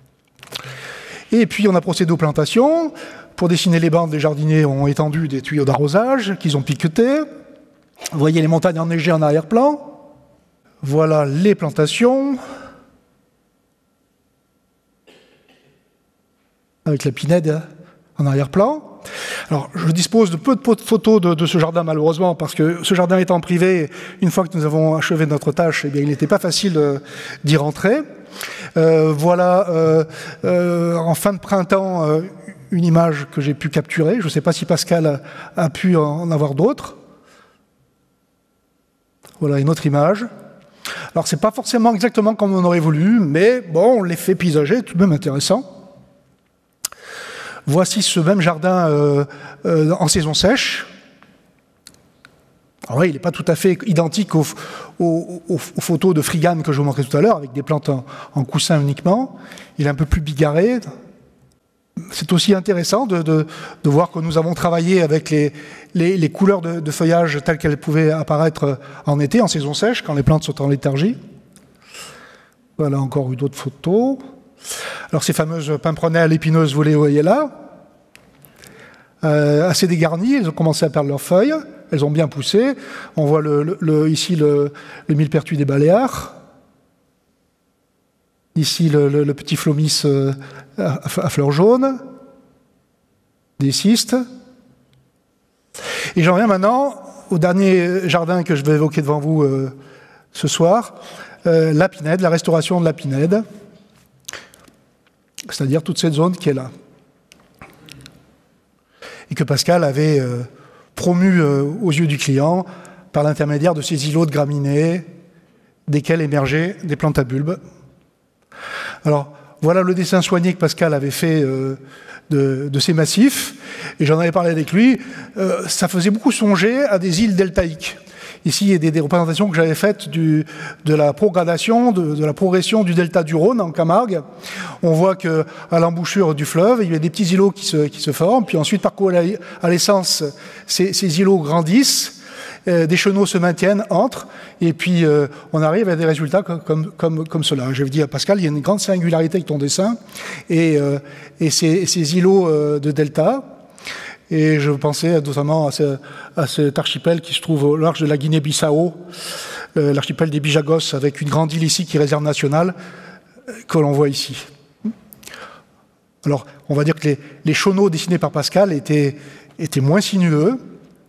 Et puis on a procédé aux plantations. Pour dessiner les bandes, les jardiniers ont étendu des tuyaux d'arrosage qu'ils ont piquetés. Vous voyez les montagnes enneigées en arrière-plan. Voilà les plantations. Avec la pinède en arrière-plan. Alors, je dispose de peu de photos de, de ce jardin, malheureusement, parce que ce jardin étant privé, une fois que nous avons achevé notre tâche, eh bien, il n'était pas facile euh, d'y rentrer. Euh, voilà, euh, euh, en fin de printemps, euh, une image que j'ai pu capturer. Je ne sais pas si Pascal a, a pu en avoir d'autres. Voilà une autre image. Alors, c'est pas forcément exactement comme on aurait voulu, mais bon, l'effet paysager est tout de même intéressant. Voici ce même jardin euh, euh, en saison sèche. Alors là, il n'est pas tout à fait identique aux, aux, aux, aux photos de Frigane que je vous montrais tout à l'heure, avec des plantes en, en coussin uniquement. Il est un peu plus bigarré. C'est aussi intéressant de, de, de voir que nous avons travaillé avec les, les, les couleurs de, de feuillage telles qu'elles pouvaient apparaître en été, en saison sèche, quand les plantes sont en léthargie. Voilà encore une autre photo. Alors ces fameuses pimpronelles épineuses, vous les voyez là. Euh, assez dégarnies, elles ont commencé à perdre leurs feuilles, elles ont bien poussé. On voit le, le, le, ici le, le millepertuis des Baléares. Ici le, le, le petit phlomis euh, à, à fleurs jaunes, des cystes. Et j'en viens maintenant au dernier jardin que je vais évoquer devant vous euh, ce soir, euh, la pinède, la restauration de la pinède, c'est-à-dire toute cette zone qui est là. Et que Pascal avait euh, promu euh, aux yeux du client par l'intermédiaire de ces îlots de graminées, desquels émergeaient des plantes à bulbes. Alors, voilà le dessin soigné que Pascal avait fait euh, de, de ces massifs, et j'en avais parlé avec lui. Euh, ça faisait beaucoup songer à des îles deltaïques. Ici, il y a des, des représentations que j'avais faites du, de la progradation, de, de la progression du delta du Rhône en Camargue. On voit qu'à l'embouchure du fleuve, il y a des petits îlots qui se, qui se forment, puis ensuite, par coalescence, ces, ces îlots grandissent, euh, des chenaux se maintiennent, entrent, et puis euh, on arrive à des résultats comme, comme, comme, comme cela. Je vais dire à Pascal, il y a une grande singularité avec ton dessin, et, euh, et ces, ces îlots euh, de delta. Et je pensais notamment à, ce, à cet archipel qui se trouve au large de la Guinée-Bissau, euh, l'archipel des Bijagos, avec une grande île ici qui est réserve nationale, euh, que l'on voit ici. Alors, on va dire que les, les chenaux dessinés par Pascal étaient, étaient moins sinueux.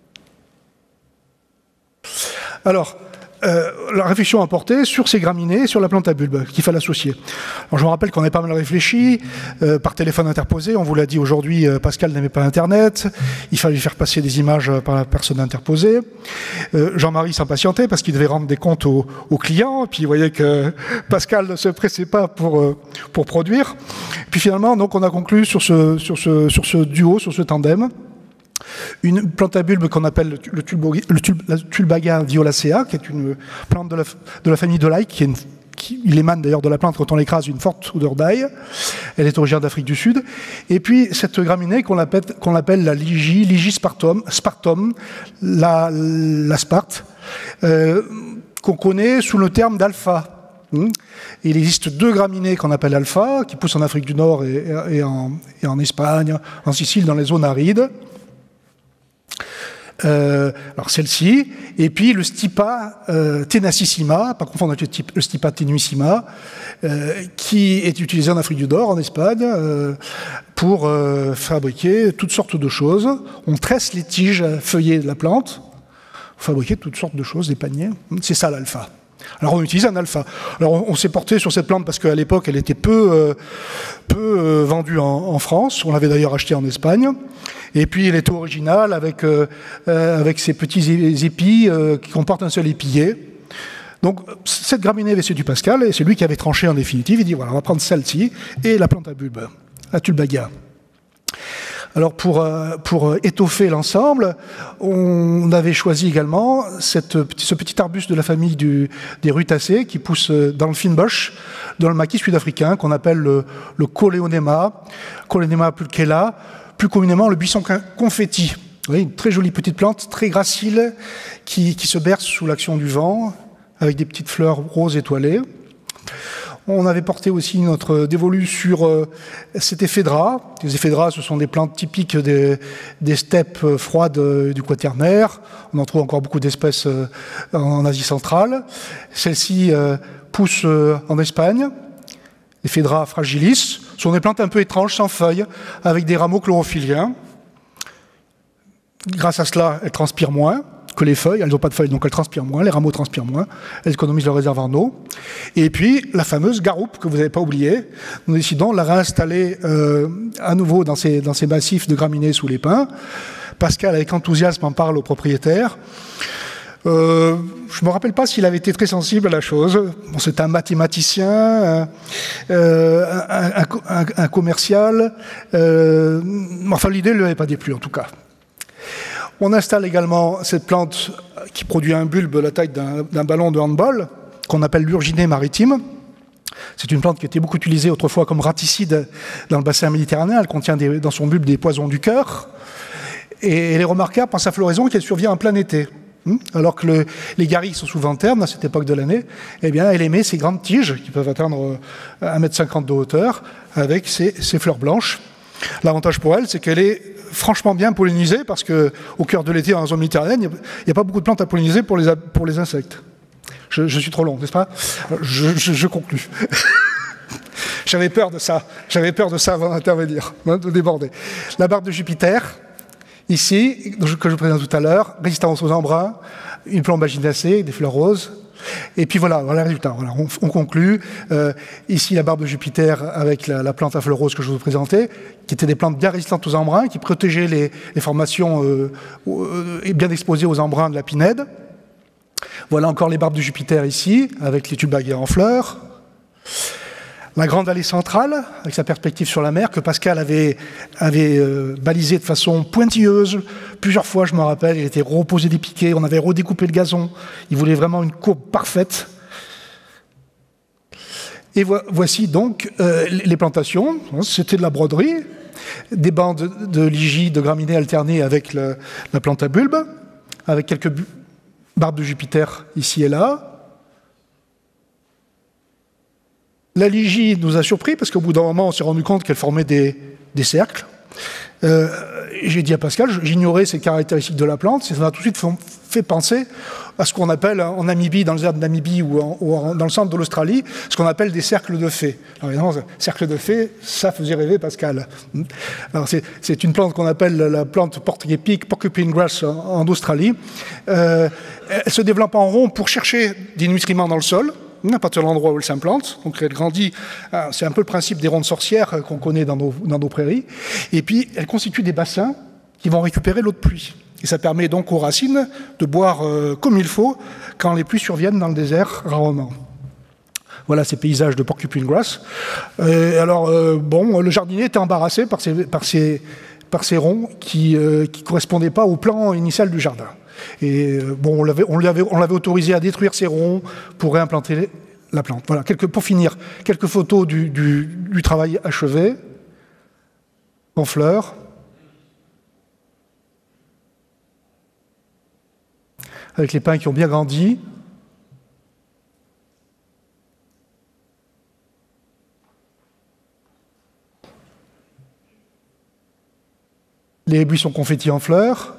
Alors, Euh, la réflexion a porté sur ces graminées, sur la plante à bulbe qu'il fallait associer. Alors, je me rappelle qu'on avait pas mal réfléchi, euh, par téléphone interposé, on vous l'a dit aujourd'hui, euh, Pascal n'aimait pas Internet, il fallait faire passer des images par la personne interposée. Euh, Jean-Marie s'impatientait parce qu'il devait rendre des comptes aux, aux clients, puis il voyait que Pascal ne se pressait pas pour, euh, pour produire. Puis finalement, donc, on a conclu sur ce, sur ce, sur ce duo, sur ce tandem. Une plante à bulbe qu'on appelle le, le, tulbo, le tul, la Tulbaga violacea, qui est une plante de la, de la famille de l'ail, qui, est une, qui il émane d'ailleurs de la plante quand on l'écrase une forte odeur d'ail. Elle est originaire d'Afrique du Sud. Et puis cette graminée qu'on appelle, qu'on appelle la Lygie, Lygie spartum, spartum la, la sparte, euh, qu'on connaît sous le terme d'alpha. Il existe deux graminées qu'on appelle alpha, qui poussent en Afrique du Nord et, et, en, et en Espagne, en Sicile, dans les zones arides. Euh, alors celle-ci, et puis le Stipa euh, tenacissima, pas confondre avec le Stipa tenuissima, euh, qui est utilisé en Afrique du Nord, en Espagne, euh, pour euh, fabriquer toutes sortes de choses. On tresse les tiges feuillées de la plante pour fabriquer toutes sortes de choses, des paniers. C'est ça l'alpha. Alors on utilise un alpha. Alors on, on s'est porté sur cette plante parce qu'à l'époque elle était peu, euh, peu euh, vendue en, en France. On l'avait d'ailleurs achetée en Espagne. Et puis elle est originale avec, euh, euh, avec ces petits épis euh, qui comportent un seul épillet. Donc cette graminée avait séduit Pascal et c'est lui qui avait tranché en définitive. Il dit voilà, on va prendre celle-ci et la plante à bulbe, la Tulbaga. Alors pour, euh, pour étoffer l'ensemble, on avait choisi également cette, ce petit arbuste de la famille du, des rutacées qui pousse dans le Fynbosch, dans le maquis sud-africain, qu'on appelle le, le Coleonema, Coleonema pulchella, plus communément le buisson confetti. Vous voyez, une très jolie petite plante, très gracile, qui, qui se berce sous l'action du vent, avec des petites fleurs roses étoilées. On avait porté aussi notre dévolu sur euh, cet éphédra. Les éphédras, ce sont des plantes typiques des, des steppes froides du Quaternaire. On en trouve encore beaucoup d'espèces euh, en Asie centrale. Celles-ci euh, poussent euh, en Espagne. Éphédra fragilis. Ce sont des plantes un peu étranges, sans feuilles, avec des rameaux chlorophylliens. Grâce à cela, elles transpirent moins que les feuilles, elles n'ont pas de feuilles, donc elles transpirent moins, les rameaux transpirent moins, elles économisent leur réserve en eau. Et puis, la fameuse garoupe, que vous n'avez pas oubliée, nous décidons de la réinstaller euh, à nouveau dans ces, dans ces massifs de graminées sous les pins. Pascal, avec enthousiasme, en parle au propriétaire. Euh, je ne me rappelle pas s'il avait été très sensible à la chose. Bon, c'est un mathématicien, un, euh, un, un, un commercial. Euh, enfin, l'idée ne lui avait pas déplu, en tout cas. On installe également cette plante qui produit un bulbe la taille d'un ballon de handball, qu'on appelle l'urginée maritime. C'est une plante qui était beaucoup utilisée autrefois comme raticide dans le bassin méditerranéen. Elle contient des, dans son bulbe des poisons du cœur. Et elle est remarquable par sa floraison qui survient en plein été. Alors que le, les garrigues sont souvent ternes à cette époque de l'année, eh bien, elle émet ces grandes tiges qui peuvent atteindre un mètre cinquante de hauteur avec ses, ses fleurs blanches. L'avantage pour elle, c'est qu'elle est franchement bien pollinisée parce qu'au cœur de l'été, en zone méditerranéenne, il n'y a, a pas beaucoup de plantes à polliniser pour les, pour les insectes. Je, je suis trop long, n'est-ce pas? Je, je, je conclus. J'avais peur de ça. J'avais peur de ça avant d'intervenir, de déborder. La barbe de Jupiter, ici, que je vous présente tout à l'heure, résistance aux embruns, une plombe aginacée, des fleurs roses. Et puis voilà, voilà le résultat. Voilà, on, on conclut. Euh, ici, la barbe de Jupiter avec la, la plante à fleurs roses que je vous présentais, qui étaient des plantes bien résistantes aux embruns, qui protégeaient les, les formations euh, euh, et bien exposées aux embruns de la pinède. Voilà encore les barbes de Jupiter ici, avec les tubaguiers en fleurs. La grande allée centrale, avec sa perspective sur la mer, que Pascal avait, avait euh, balisée de façon pointilleuse. Plusieurs fois, je me rappelle, il était reposé des piquets, on avait redécoupé le gazon. Il voulait vraiment une courbe parfaite. Et vo voici donc euh, les plantations. C'était de la broderie, des bandes de ligie, de graminées alternées avec le, la plante à bulbe, avec quelques barbes de Jupiter ici et là. La ligie nous a surpris parce qu'au bout d'un moment, on s'est rendu compte qu'elle formait des, des cercles. Euh, J'ai dit à Pascal, j'ignorais ces caractéristiques de la plante, ça m'a tout de suite fait penser à ce qu'on appelle en Namibie, dans le désert de Namibie ou, en, ou en, dans le centre de l'Australie, ce qu'on appelle des cercles de fées. Alors évidemment, cercle de fées, ça faisait rêver Pascal. Alors c'est une plante qu'on appelle la plante porc-épic, porcupine grass en, en Australie. Euh, elle se développe en rond pour chercher des nutriments dans le sol, à partir de l'endroit où elle s'implante. Donc elle grandit, c'est un peu le principe des rondes sorcières qu'on connaît dans nos, dans nos prairies. Et puis elle constitue des bassins qui vont récupérer l'eau de pluie. Et ça permet donc aux racines de boire euh, comme il faut quand les pluies surviennent dans le désert rarement. Voilà ces paysages de porcupine grass. Euh, alors euh, bon, le jardinier était embarrassé par ces, par ces, par ces ronds qui ne euh, correspondaient pas au plan initial du jardin. Et bon, on l'avait on l'avait on l'avait autorisé à détruire ces ronds pour réimplanter la plante. Voilà, quelques, pour finir, quelques photos du, du, du travail achevé, en fleurs. Avec les pins qui ont bien grandi. Les buissons confettis en fleurs.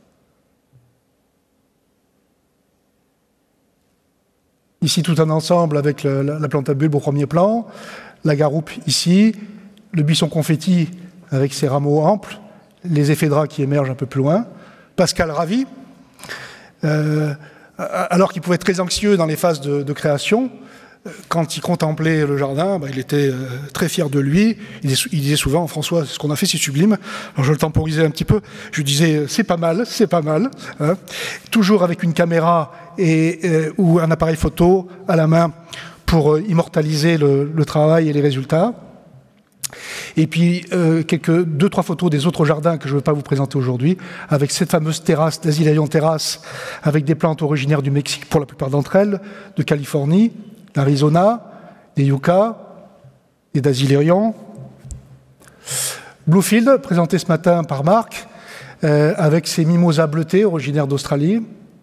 Ici, tout un ensemble avec le, la, la plante à bulbe au premier plan, la garoupe ici, le buisson confetti avec ses rameaux amples, les éphédras qui émergent un peu plus loin. Pascal ravi, euh, alors qu'il pouvait être très anxieux dans les phases de, de création, quand il contemplait le jardin, bah, il était euh, très fier de lui. Il disait, il disait souvent, François, ce qu'on a fait, c'est sublime. Alors je le temporisais un petit peu. Je lui disais, c'est pas mal, c'est pas mal. Hein. Toujours avec une caméra et, euh, ou un appareil photo à la main pour euh, immortaliser le, le travail et les résultats. Et puis, euh, quelques deux, trois photos des autres jardins que je ne veux pas vous présenter aujourd'hui, avec cette fameuse terrasse, d'Asylarion terrasse, avec des plantes originaires du Mexique pour la plupart d'entre elles, de Californie, d'Arizona, des yuccas, et d'Asylarion. Bluefield, présenté ce matin par Marc, euh, avec ses mimosas bleutés, originaires d'Australie.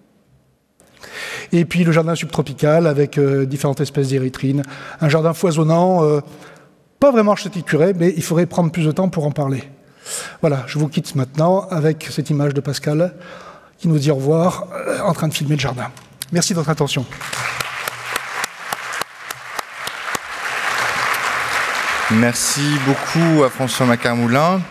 Et puis le jardin subtropical, avec euh, différentes espèces d'érythrines. Un jardin foisonnant, euh, pas vraiment architecturé, mais il faudrait prendre plus de temps pour en parler. Voilà, je vous quitte maintenant avec cette image de Pascal qui nous dit au revoir, euh, en train de filmer le jardin. Merci de votre attention. Merci beaucoup à François Macquart-Moulin.